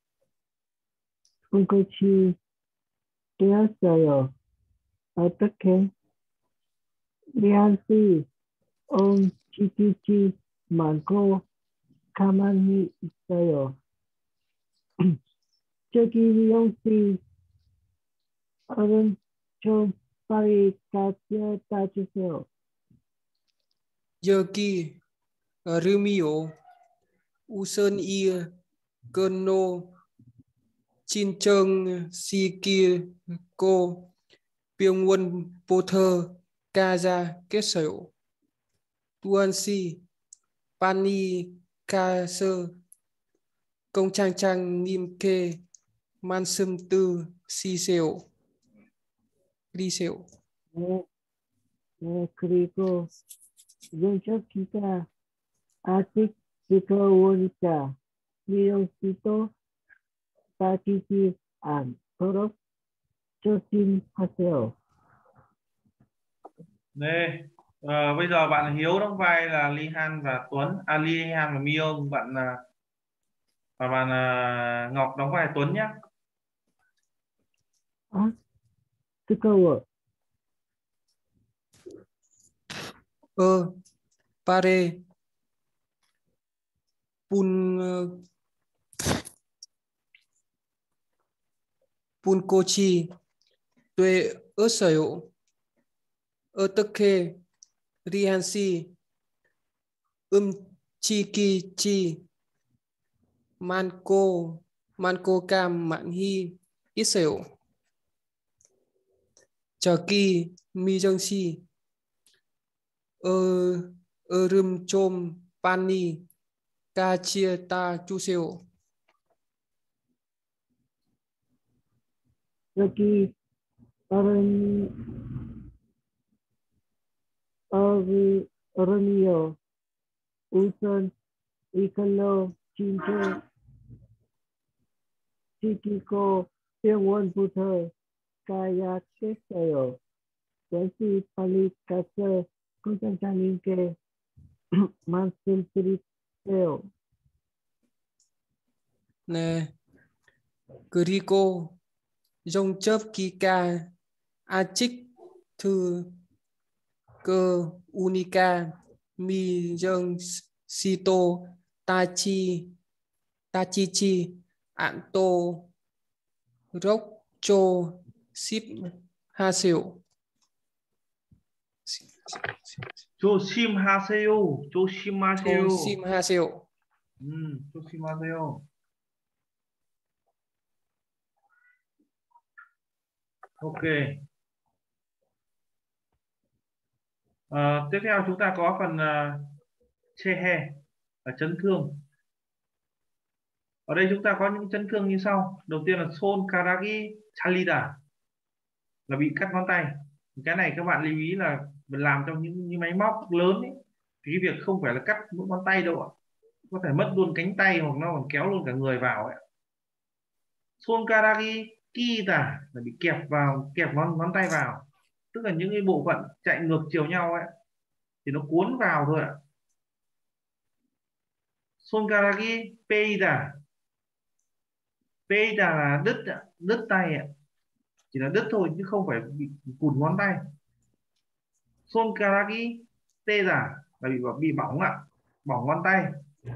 H: 불꽃이 튀었어요. 어떻게? 리안 씨, 움직이지 말고 가만히 있어요. 저기 미영 씨, 얼음 좀 빨리 갖다 주세요.
G: 여기 얼음이요. 우선 이 근로 진정 시키고 병원부터 가자겠어요. Tuan si pani 가서 공장장님께 말씀 드리세요. 드리세요.
H: 네, 네, 그리고 영적기가 아직 뜨거우니까 미영 씨도 빠지지 않도록 조심하세요.
A: Đây, ờ, bây giờ bạn Hiếu đóng vai là Ly Han và Tuấn, à Ly Han và Miêu, bạn là và bạn à, Ngọc đóng vai Tuấn nhé.
H: 아, 뜨거워.
G: 어, 발에 분 분꽃이 되었어요. 어떻게 리안 씨 음치기지 많고 많고 가만히 있어요. 저기 미정 씨 어, 얼음 좀 빨리 가져다 주세요.
H: 여기 얼음, 얼음, 얼음이요. 우선 이걸로 진정 시키고 병원부터 가야겠어요. 역시 빨리 가서 공장장님께 말씀드리세요.
G: 네. 그리고 영접 기간 아직 그 우니까 미정 시도 따지 따지지 않도록 조심하세요.
A: 조심하세요. 조심하세요.
G: 조심하세요.
A: 음, 조심하세요. Ok. À, tiếp theo chúng ta có phần uh, chehe là chấn thương. Ở đây chúng ta có những chấn thương như sau. Đầu tiên là son karagi chalida là bị cắt ngón tay. Cái này các bạn lưu ý là mình làm trong những, những máy móc lớn ấy. Thì cái việc không phải là cắt mỗi ngón tay đâu ạ. Có thể mất luôn cánh tay hoặc nó còn kéo luôn cả người vào ấy. Son karagi kita là bị kẹp vào, kẹp ngón ngón tay vào. Tức là những cái bộ phận chạy ngược chiều nhau ấy thì nó cuốn vào thôi ạ. Sonkaragi peida. Peida là đứt đứt tay ạ. Chỉ là đứt thôi chứ không phải bị cụt ngón tay. Sonkaragi teza là bị bị bỏng ạ, bỏng ngón tay.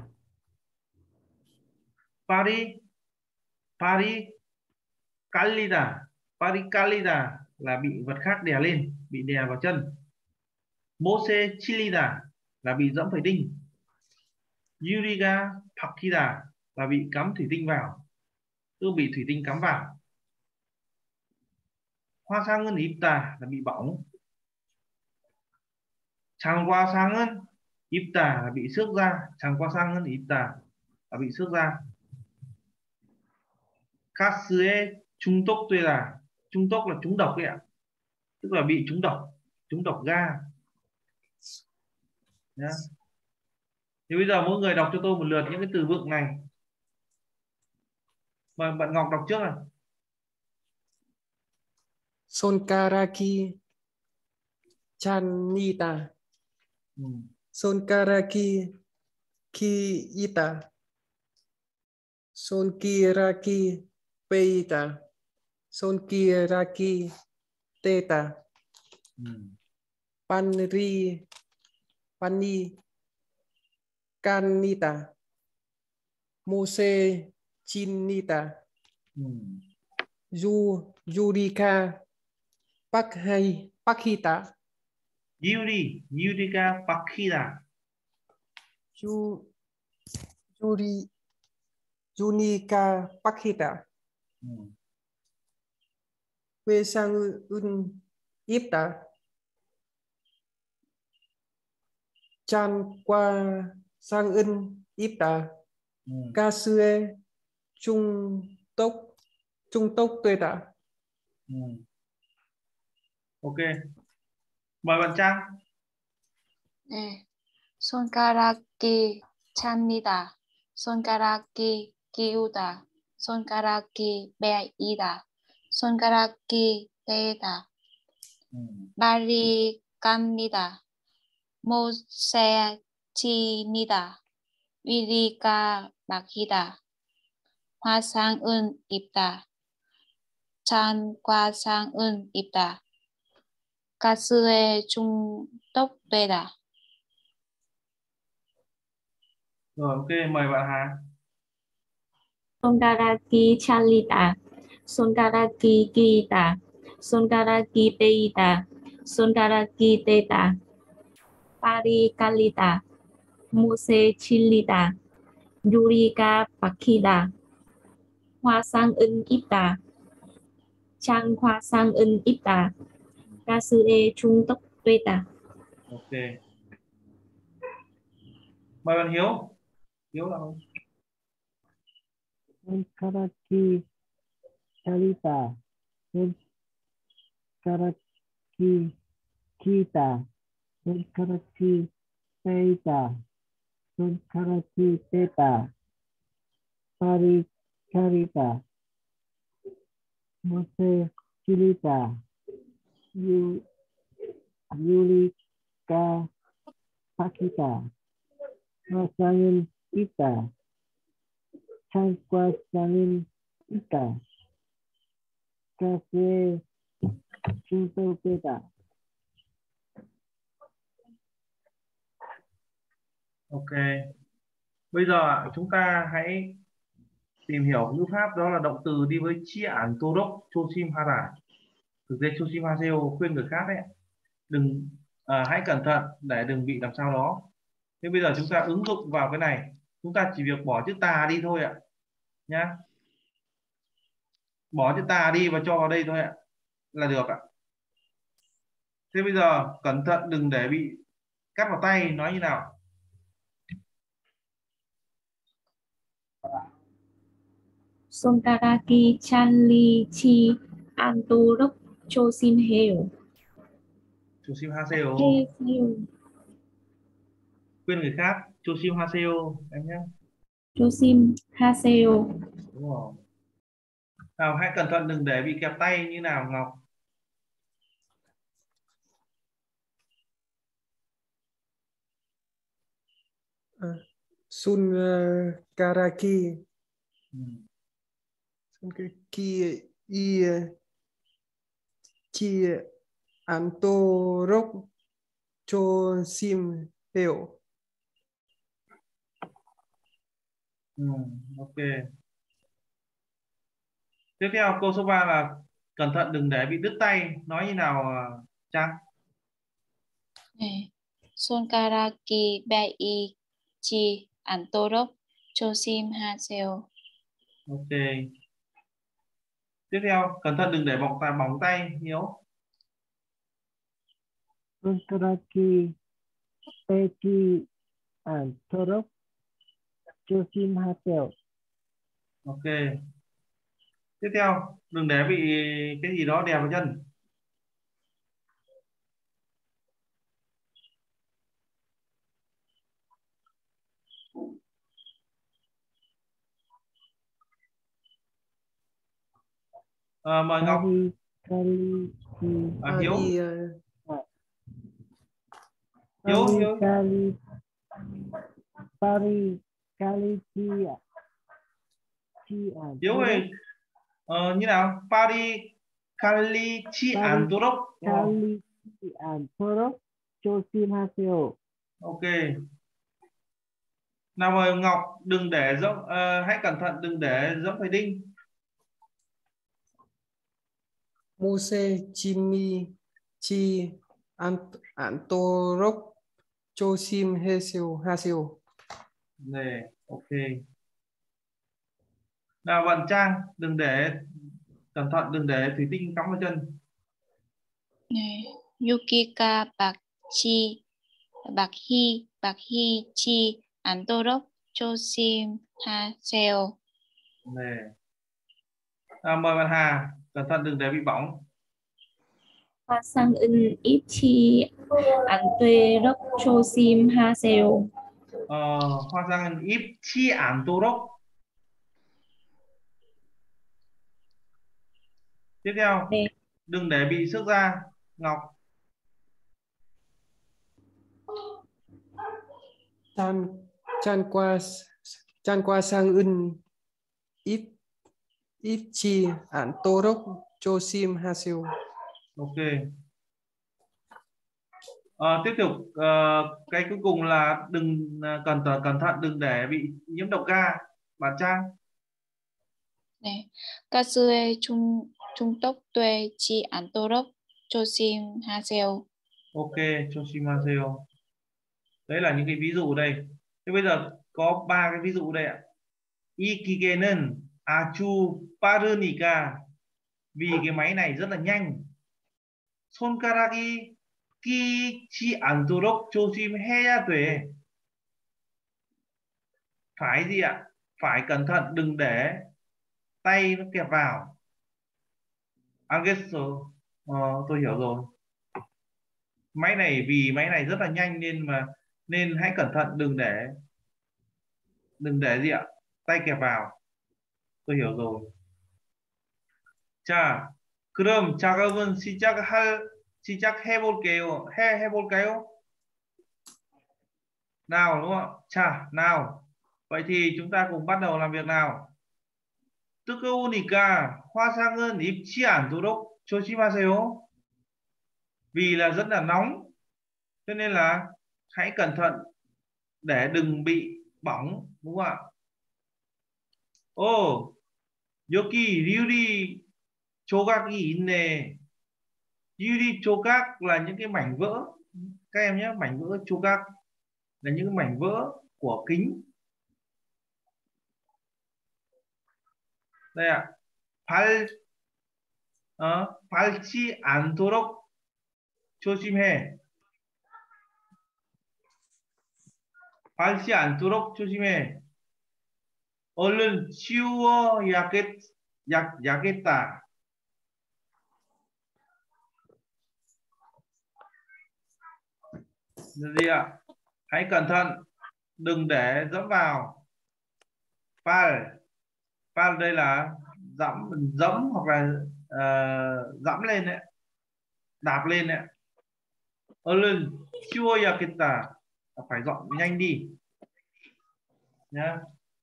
A: Pari pari kalida, pari kalida là bị vật khác đè lên, bị đè vào chân. Mose chilida là bị dẫm phải đinh. Yuriga pakida là bị cắm thủy tinh vào, tức bị thủy tinh cắm vào. Hoa sang ngân ipta là bị bỏng. Chàng qua sang ngân ipta là bị xước da, chàng qua sang ngân ipta là bị xước da. Kasue trung tốc tuy là trung tốc là trúng độc ấy ạ, tức là bị trúng độc, trúng độc ga. Nhá. Thì bây giờ mỗi người đọc cho tôi một lượt những cái từ vựng này. Mời bạn Ngọc đọc trước này.
G: Sonkaragi chanita.
A: Ừ.
G: Sonkaragi kiita. Sonkiraki peita. Sonkiraki teta.
A: Ừ.
G: Panri pani kanita. Mose chinita.
A: Ừ.
G: Yu Yurika Pakhay Pakhita.
A: Yuri, Yurika Pakhita.
G: Yu Yuri Yunika Pakhita.
A: Ừ.
G: Quê sang un Ipta. Chan qua sang un Ipta.
A: Ừ.
G: Ca sue Trung Tốc Trung Tốc Tuê Ta.
A: Ừ. Ok, mời bạn Trang.
I: 네, 손가락이 찹니다. 손가락이 기우다. 손가락이 베이다. 손가락이 떼다.
A: Ừ.
I: 말이 갑니다. 못새 칩니다. 위리가 막히다. 화상은 입다. 찬과상은 입다. 가스에 중독되다.
A: Rồi, ok, mời bạn Hà.
E: 손가락이 찰리다. 손가락이 끼다. 손가락이 베이다. 손가락이 떼다. 빨이 깔리다. 못에 찔리다. 유리가 박히다. 화상은 입다. 장화상은 입다. 가스에 중독되다.
A: Ok. Mời bạn Hiếu. Hiếu nào?
H: Sonkaraki Chalita. Sonkaraki Kita. Sonkaraki Seita. Sonkaraki Teta. Parikarita. Mose Chilita. Yu Yulika Pakita. Masangin Ita. Changkwa Sangin Ita. Cafe Chunto Peta.
A: Ok. Bây giờ ạ, chúng ta hãy tìm hiểu ngữ pháp, đó là động từ đi với chi ản tô đốc chosim hara. Thực tế chosim haseo khuyên người khác đấy, đừng à, hãy cẩn thận để đừng bị làm sao đó. Thế bây giờ chúng ta ứng dụng vào cái này, chúng ta chỉ việc bỏ chữ tà đi thôi ạ, nhá. Bỏ chữ tà đi và cho vào đây thôi ạ, là được ạ. Thế bây giờ cẩn thận đừng để bị cắt vào tay. Nói như nào?
E: 손가락이 찰리지 않도록 조심해요.
A: Chosim haseo.
E: 해요.
A: Khuyên người khác chosim haseo em nhé.
E: 조심하세요.
A: Đúng rồi. Nào, hãy cẩn thận đừng để bị kẹp tay như nào Ngọc?
G: À, Sun uh, Karaki.
A: Ừ.
G: Sun Karaki I Chi Antorok Cho Sim Heo.
A: Ừ. Ok. Tiếp theo câu số ba là cẩn thận đừng để bị đứt tay. Nói như nào Trang?
I: 네, 손가락이 베이지 않도록 조심하세요.
A: Ok. Tiếp theo cẩn thận đừng để bỏng tay bỏng tay Hiếu.
H: Sonkaraki Peki Antorok Chosim Haseo.
A: Ok. Tiếp theo đừng để bị cái gì đó đè vào chân. À, mời Ngọc.
H: Kali Kali
A: À, Hiếu.
G: Ari
A: Hiếu
H: Pari
A: Hiếu.
H: Kali Pari Kali Chia Chi
A: Hiếu ơi, ờ, như nào? Pari Kali Chi
H: Pari
A: Antorok.
H: Kali Chi Antorok Chosim Haseo.
A: Ok. Nào mời Ngọc, đừng để giống ờ, hãy cẩn thận đừng để giống phải đinh.
G: Mose Chimi Chi Ant Antorok Chosim Heseo Haseo.
A: Này, ok. Nào bạn Trang, đừng để cẩn thận, đừng để thủy tinh cắm vào chân.
I: 네. Yukika 박치 박희 박희치 않도록 조심하세요.
A: Này. À, mời bạn Hà, cẩn thận đừng để bị bỏng.
E: Hoa sang 은 입지 않도록 조심하세요.
A: Ờ, hoa sang ít chi ản tô đốc. Tiếp theo,
E: 네.
A: đừng để bị xước da. Ngọc.
G: Chan Chan qua Chan qua sang 은 ít ít chi Antorok Chosim Haseo.
A: Ok. Ờ, tiếp tục, ờ, cái cuối cùng là đừng ờ, cẩn thận cẩn thận đừng để bị nhiễm độc ga. Bạn Trang.
I: 네. 가스에 중 중독되지 않도록 조심하세요.
A: Ok, 조심하세요. Đấy là những cái ví dụ đây. Thế bây giờ có ba cái ví dụ đây ạ. 이 기계는 아주 빠르니까, vì cái máy này rất là nhanh. 손가락이 끼지 않도록 조심해야 돼. Phải gì ạ? Phải cẩn thận đừng để tay nó kẹp vào. 알겠어. Ờ, tôi hiểu rồi. Máy này vì máy này rất là nhanh nên mà nên hãy cẩn thận đừng để đừng để gì ạ? Tay kẹp vào. tôi hiểu rồi. 자, 그럼 작업은 시작할 시작해 볼게요. 해 해볼까요? Nào đúng không ạ? 자, nào. Vậy thì chúng ta cùng bắt đầu làm việc nào. 뜨거우니까 화상은 입지 않도록 조심하세요. Vì là rất là nóng, cho nên là hãy cẩn thận để đừng bị bỏng, đúng không ạ? 오, 여기 유리 조각이 있네. 유리 조각 là những cái mảnh vỡ. Các em nhé, mảnh vỡ 조각 là những cái mảnh vỡ của kính. Đây ạ. 발, 어, 밟지 않도록 조심해. 밟지 않도록 조심해. 얼른 치워야겠, 야, 야겠다. Là gì ạ? Hãy cẩn thận, đừng để dẫm vào. Pal, pal đây là dẫm, dẫm hoặc là uh, dẫm lên đấy, đạp lên đấy. 얼른 치워야겠다. Phải dọn nhanh đi nhá.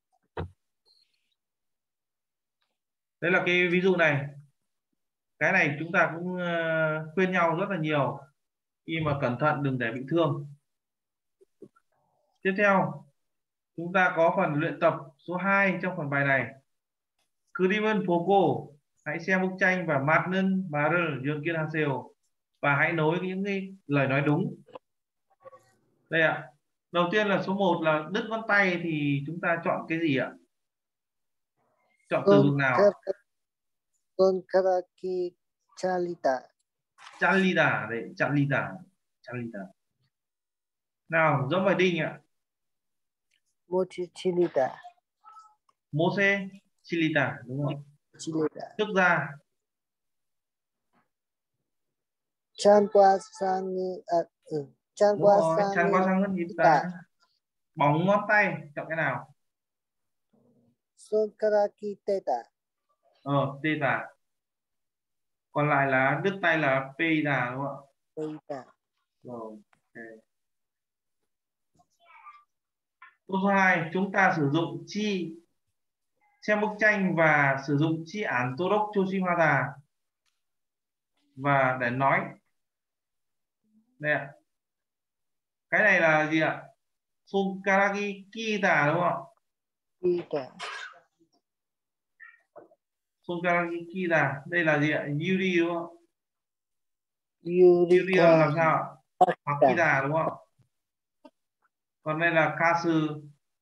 A: Đây là cái ví dụ này. Cái này chúng ta cũng uh, khuyên nhau rất là nhiều khi mà cẩn thận đừng để bị thương. Tiếp theo chúng ta có phần luyện tập số hai trong phần bài này. 그림은 보고, hãy xem bức tranh và 맞는 말을 연결하세요. Và hãy nối những cái lời nói đúng. Đây ạ. Đầu tiên là số một là đứt ngón tay thì chúng ta chọn cái gì ạ? Chọn từ vựng nào?
H: 손가락이 잘리다.
A: 잘리다. Đấy, 잘리다. 잘리다. Nào, dẫm vào đinh ạ.
H: 못이 찔리다.
A: 못에 찔리다, đúng không?
H: 찔리다.
A: Tức ra.
H: 찬과 상이 아, 응. 찬과 상이
A: Chán qua sang hơn nhịp ta. Bóng ngón tay, chọn cái nào?
H: 손가락이 떼다.
A: Ờ, tê tả. Còn lại là đứt tay là pê tả, đúng không ạ?
H: 떼다.
A: Rồi, okay. Câu số hai, chúng ta sử dụng chi xem bức tranh và sử dụng chi ản tô đốc 조심하다 và để nói. Đây ạ. Cái này là gì ạ? 손가락이 끼다, đúng không ạ?
H: 끼다.
A: Sonkarakida đây là gì ạ? Yuri đúng không? Yuri
J: Yurika
A: làm sao ạ?
J: Akita
A: Akida đúng không? Còn đây là Kasu,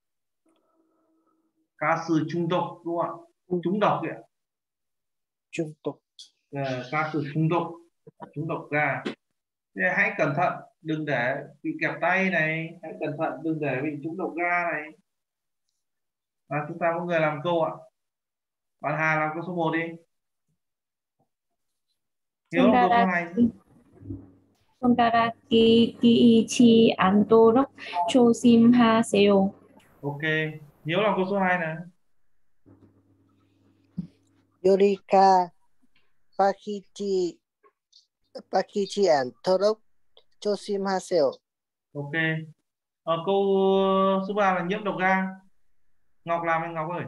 A: Kasu trung độc đúng không ạ? Trúng độc ạ.
J: trung tục.
A: Ờ, Kasu trung độc, trúng độc ra. Thế hãy cẩn thận đừng để bị kẹp tay này, hãy cẩn thận đừng để bị trúng độc ga này. Và chúng ta mỗi người làm câu ạ. Bạn Hà làm câu số một đi. Hiếu làm câu số hai.
E: 손가락이 끼이지 않도록 조심하세요.
A: Ok. Hiếu làm câu số hai nè.
J: Yurika Pakichi Pakichi 않도록 조심하세요.
A: Ok. Ờ, câu số ba là nhiễm độc ga. Ngọc làm anh Ngọc ơi.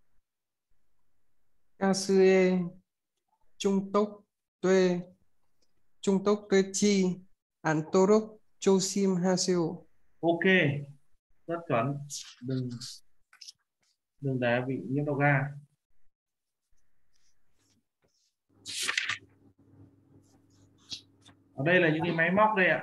G: Kasue trung tốc tuệ trung tốc tuệ chi 않도록 조심하세요.
A: Ok. Rất chuẩn. Đừng đừng để bị nhiễm độc ga. Ở đây là những cái máy móc đây ạ.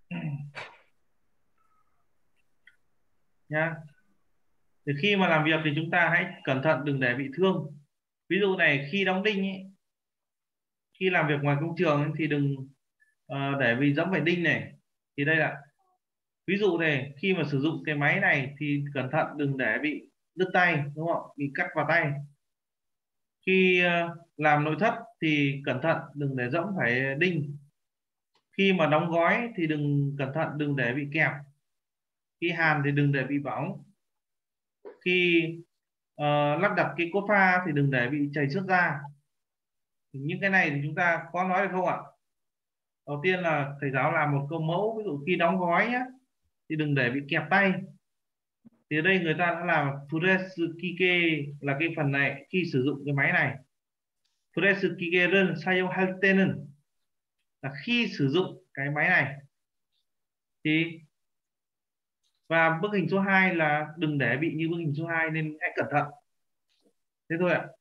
A: Nha. Thì khi mà làm việc thì chúng ta hãy cẩn thận đừng để bị thương. Ví dụ này khi đóng đinh ấy, khi làm việc ngoài công trường ấy, thì đừng uh, để bị dẫm phải đinh này. Thì đây là ví dụ này, khi mà sử dụng cái máy này thì cẩn thận đừng để bị đứt tay đúng không? Bị cắt vào tay. Khi uh, làm nội thất thì cẩn thận đừng để dẫm phải đinh. Khi mà đóng gói thì đừng cẩn thận đừng để bị kẹp. Khi hàn thì đừng để bị bỏng. Khi uh, lắp đặt cái cốt pha thì đừng để bị chảy xước da. Những cái này thì chúng ta có nói được không ạ? Đầu tiên là thầy giáo làm một câu mẫu, ví dụ khi đóng gói nhé thì đừng để bị kẹp tay. Thì ở đây người ta đã làm Furetsukike là cái phần này khi sử dụng cái máy này. Furetsukike는 사용할 때는 là khi sử dụng cái máy này. Thì và bức hình số hai là đừng để bị như bức hình số hai nên hãy cẩn thận. Thế thôi ạ.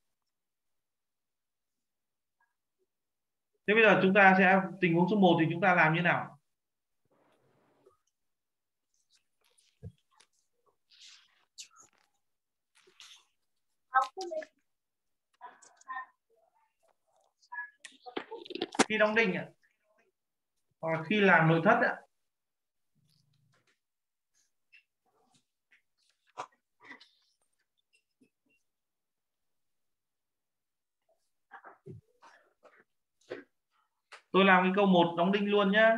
A: Thế bây giờ chúng ta sẽ tình huống số một thì chúng ta làm như nào? Khi đóng đinh ạ, hoặc khi làm nội thất ạ. Tôi làm cái câu một đóng đinh luôn nhá.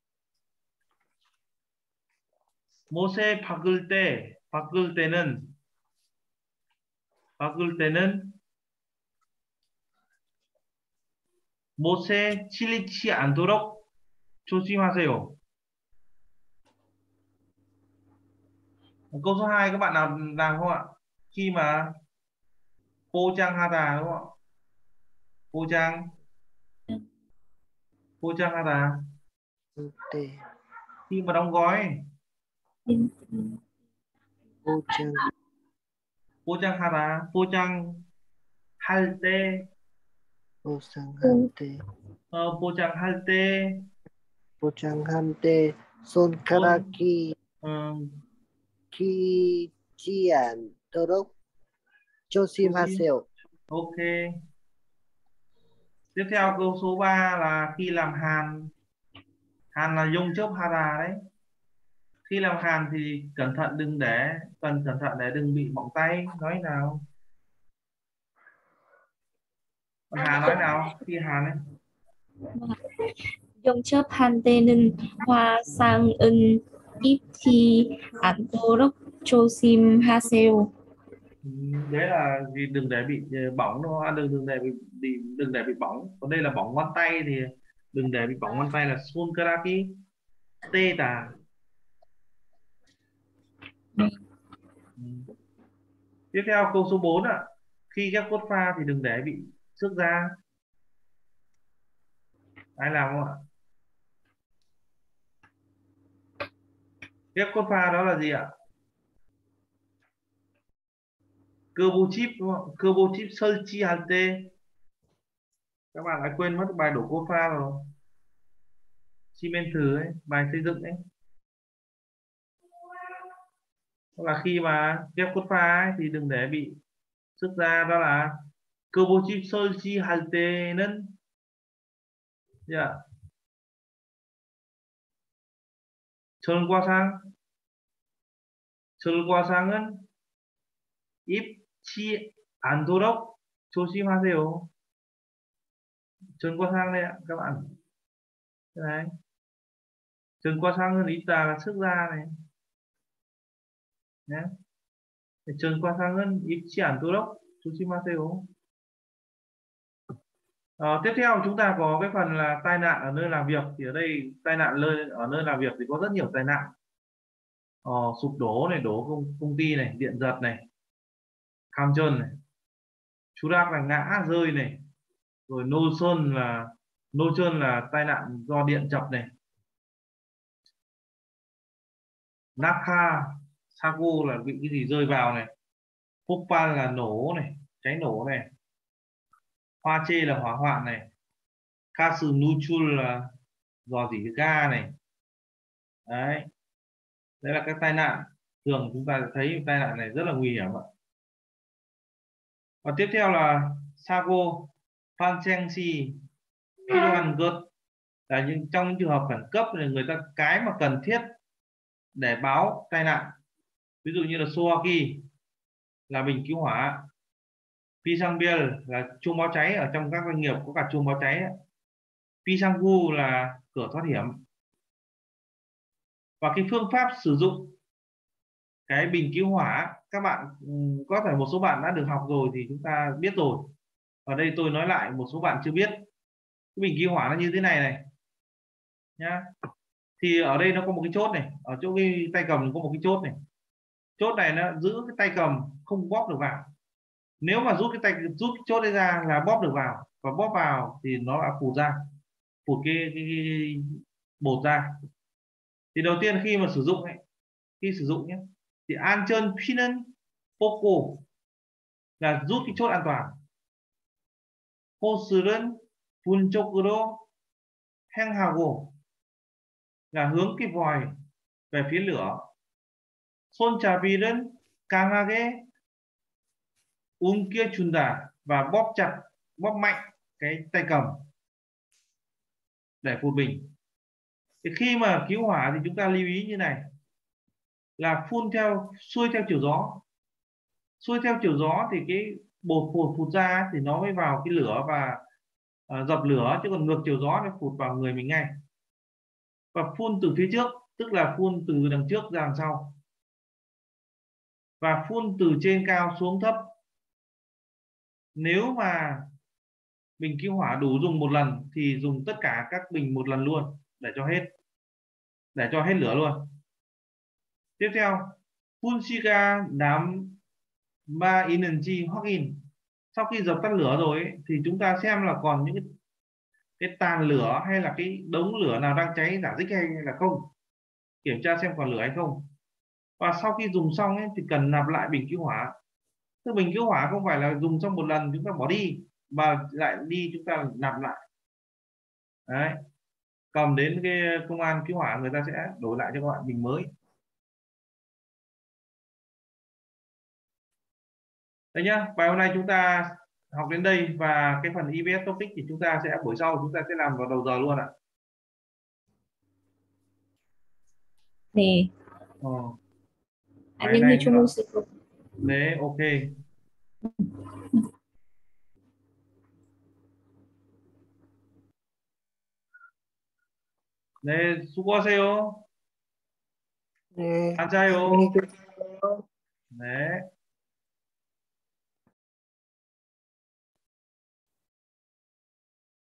A: 못에 박을 때, 박을 때는, 박을 때는 못에 찔리지 않도록 조심하세요. Câu số hai các bạn nào làm không ạ? Khi mà 포장하다 đúng không ạ? 포장, 포장하다. Khi mà đóng gói.
J: 포장
A: 포장하다, 포장할 때,
J: 포장할 때
A: 어, 포장할 때,
J: 포장할 때 손가락이
A: 음,
J: 끼지 않도록 조심하세요.
A: Ok. Tiếp theo câu số ba là khi làm hàn. Hàn là dùng chớp hara đấy. Khi làm hàn thì cẩn thận đừng để cần cẩn thận để đừng bị bỏng tay. Nói nào? Hà nói nào? Khi hàn ấy.
E: 용접할 때는 화상은 입지 않도록 조심하세요.
A: Đấy là gì, đừng để bị bỏng đâu, đừng đừng để bị, bị đừng để bị bỏng. Còn đây là bỏng ngón tay thì đừng để bị bỏng ngón tay là 손가락이 떼다. Tiếp theo câu số bốn ạ. Khi ghép cốt pha thì đừng để bị xước da. Ai làm không ạ? Ghép cốt pha đó là gì ạ? cơ bố chip đúng không? Cơ bố chip 설치할 때 các bạn đã quên mất bài đổ cô pha rồi. Xi men thử ấy, bài xây dựng ấy. Đó là khi mà ghép cốt pha ấy, thì đừng để bị sức ra, đó là cơ bố chip 설치할 때는 yeah. 전과상 전과상은 입지 않도록 조심하세요. 전과상 này ạ các bạn. Đấy. 전과상은 있다 là sức ra này. Nhé. 전과상은 입지 않도록 조심하세요. Ờ, tiếp theo chúng ta có cái phần là tai nạn ở nơi làm việc. Thì ở đây tai nạn nơi ở nơi làm việc thì có rất nhiều tai nạn. Ờ, sụp đổ này, đổ công, công ty này, điện giật này, cam trơn này, chú đáp là ngã rơi này, rồi nô sơn là nô trơn là tai nạn do điện chập này, nakha sago là bị cái gì rơi vào này, 폭발 là nổ này, cháy nổ này, hoa chê là hỏa hoạn này, kasu nuchul là rò rỉ ga này. Đấy, đấy là các tai nạn thường chúng ta thấy tai nạn này rất là nguy hiểm ạ. Và tiếp theo là sago fanchengsi 필요한 것 là những trong những trường hợp khẩn cấp thì người ta cái mà cần thiết để báo tai nạn, ví dụ như là soaki là bình cứu hỏa, pisangbiel là chuông báo cháy, ở trong các doanh nghiệp có cả chuông báo cháy, pisanggu là cửa thoát hiểm. Và cái phương pháp sử dụng cái bình cứu hỏa các bạn có thể một số bạn đã được học rồi thì chúng ta biết rồi. Ở đây tôi nói lại một số bạn chưa biết. Cái bình cứu hỏa nó như thế này này nhá. Thì ở đây nó có một cái chốt này, ở chỗ cái tay cầm có một cái chốt này. Chốt này nó giữ cái tay cầm không bóp được vào. Nếu mà rút cái tay rút cái chốt đấy ra là bóp được vào, và bóp vào thì nó đã phụt ra, phụt cái, cái, cái bột ra. Thì đầu tiên khi mà sử dụng ấy, khi sử dụng nhé, thì an chân 피는 뽑고 là rút cái chốt an toàn. 호스는 분 쪽으로 행하고 là hướng cái vòi về phía lửa. 손잡이는 강하게 움켜준다 và bóp chặt, bóp mạnh cái tay cầm để phụt bình. Thì khi mà cứu hỏa thì chúng ta lưu ý như này là phun theo xuôi theo chiều gió. Xuôi theo chiều gió thì cái bột phụt phụt ra thì nó mới vào cái lửa và uh, dập lửa, chứ còn ngược chiều gió nó phụt vào người mình ngay. Và phun từ phía trước tức là phun từ đằng trước ra đằng sau, và phun từ trên cao xuống thấp. Nếu mà bình cứu hỏa đủ dùng một lần thì dùng tất cả các bình một lần luôn để cho hết để cho hết lửa luôn. Tiếp theo, phun siga đám ba inenji 확인. Sau khi dập tắt lửa rồi ấy, thì chúng ta xem là còn những cái, cái tàn lửa hay là cái đống lửa nào đang cháy rả rích hay là không, kiểm tra xem còn lửa hay không. Và sau khi dùng xong ấy, thì cần nạp lại bình cứu hỏa. Tức bình cứu hỏa không phải là dùng xong một lần chúng ta bỏ đi, mà lại đi chúng ta nạp lại. Đấy, cầm đến cái công an cứu hỏa, người ta sẽ đổi lại cho các bạn bình mới. Đấy nhá, bài hôm nay chúng ta học đến đây, và cái phần i vê ét topic thì chúng ta sẽ buổi sau chúng ta sẽ làm vào đầu giờ luôn ạ.
F: 네.
A: Ờ. Bài
F: 안녕히
A: này
F: 주무시고.
A: 네, ok. 네, 수고하세요.
J: 네.
A: 앉아요.
J: 안녕히 계세요.
A: 네.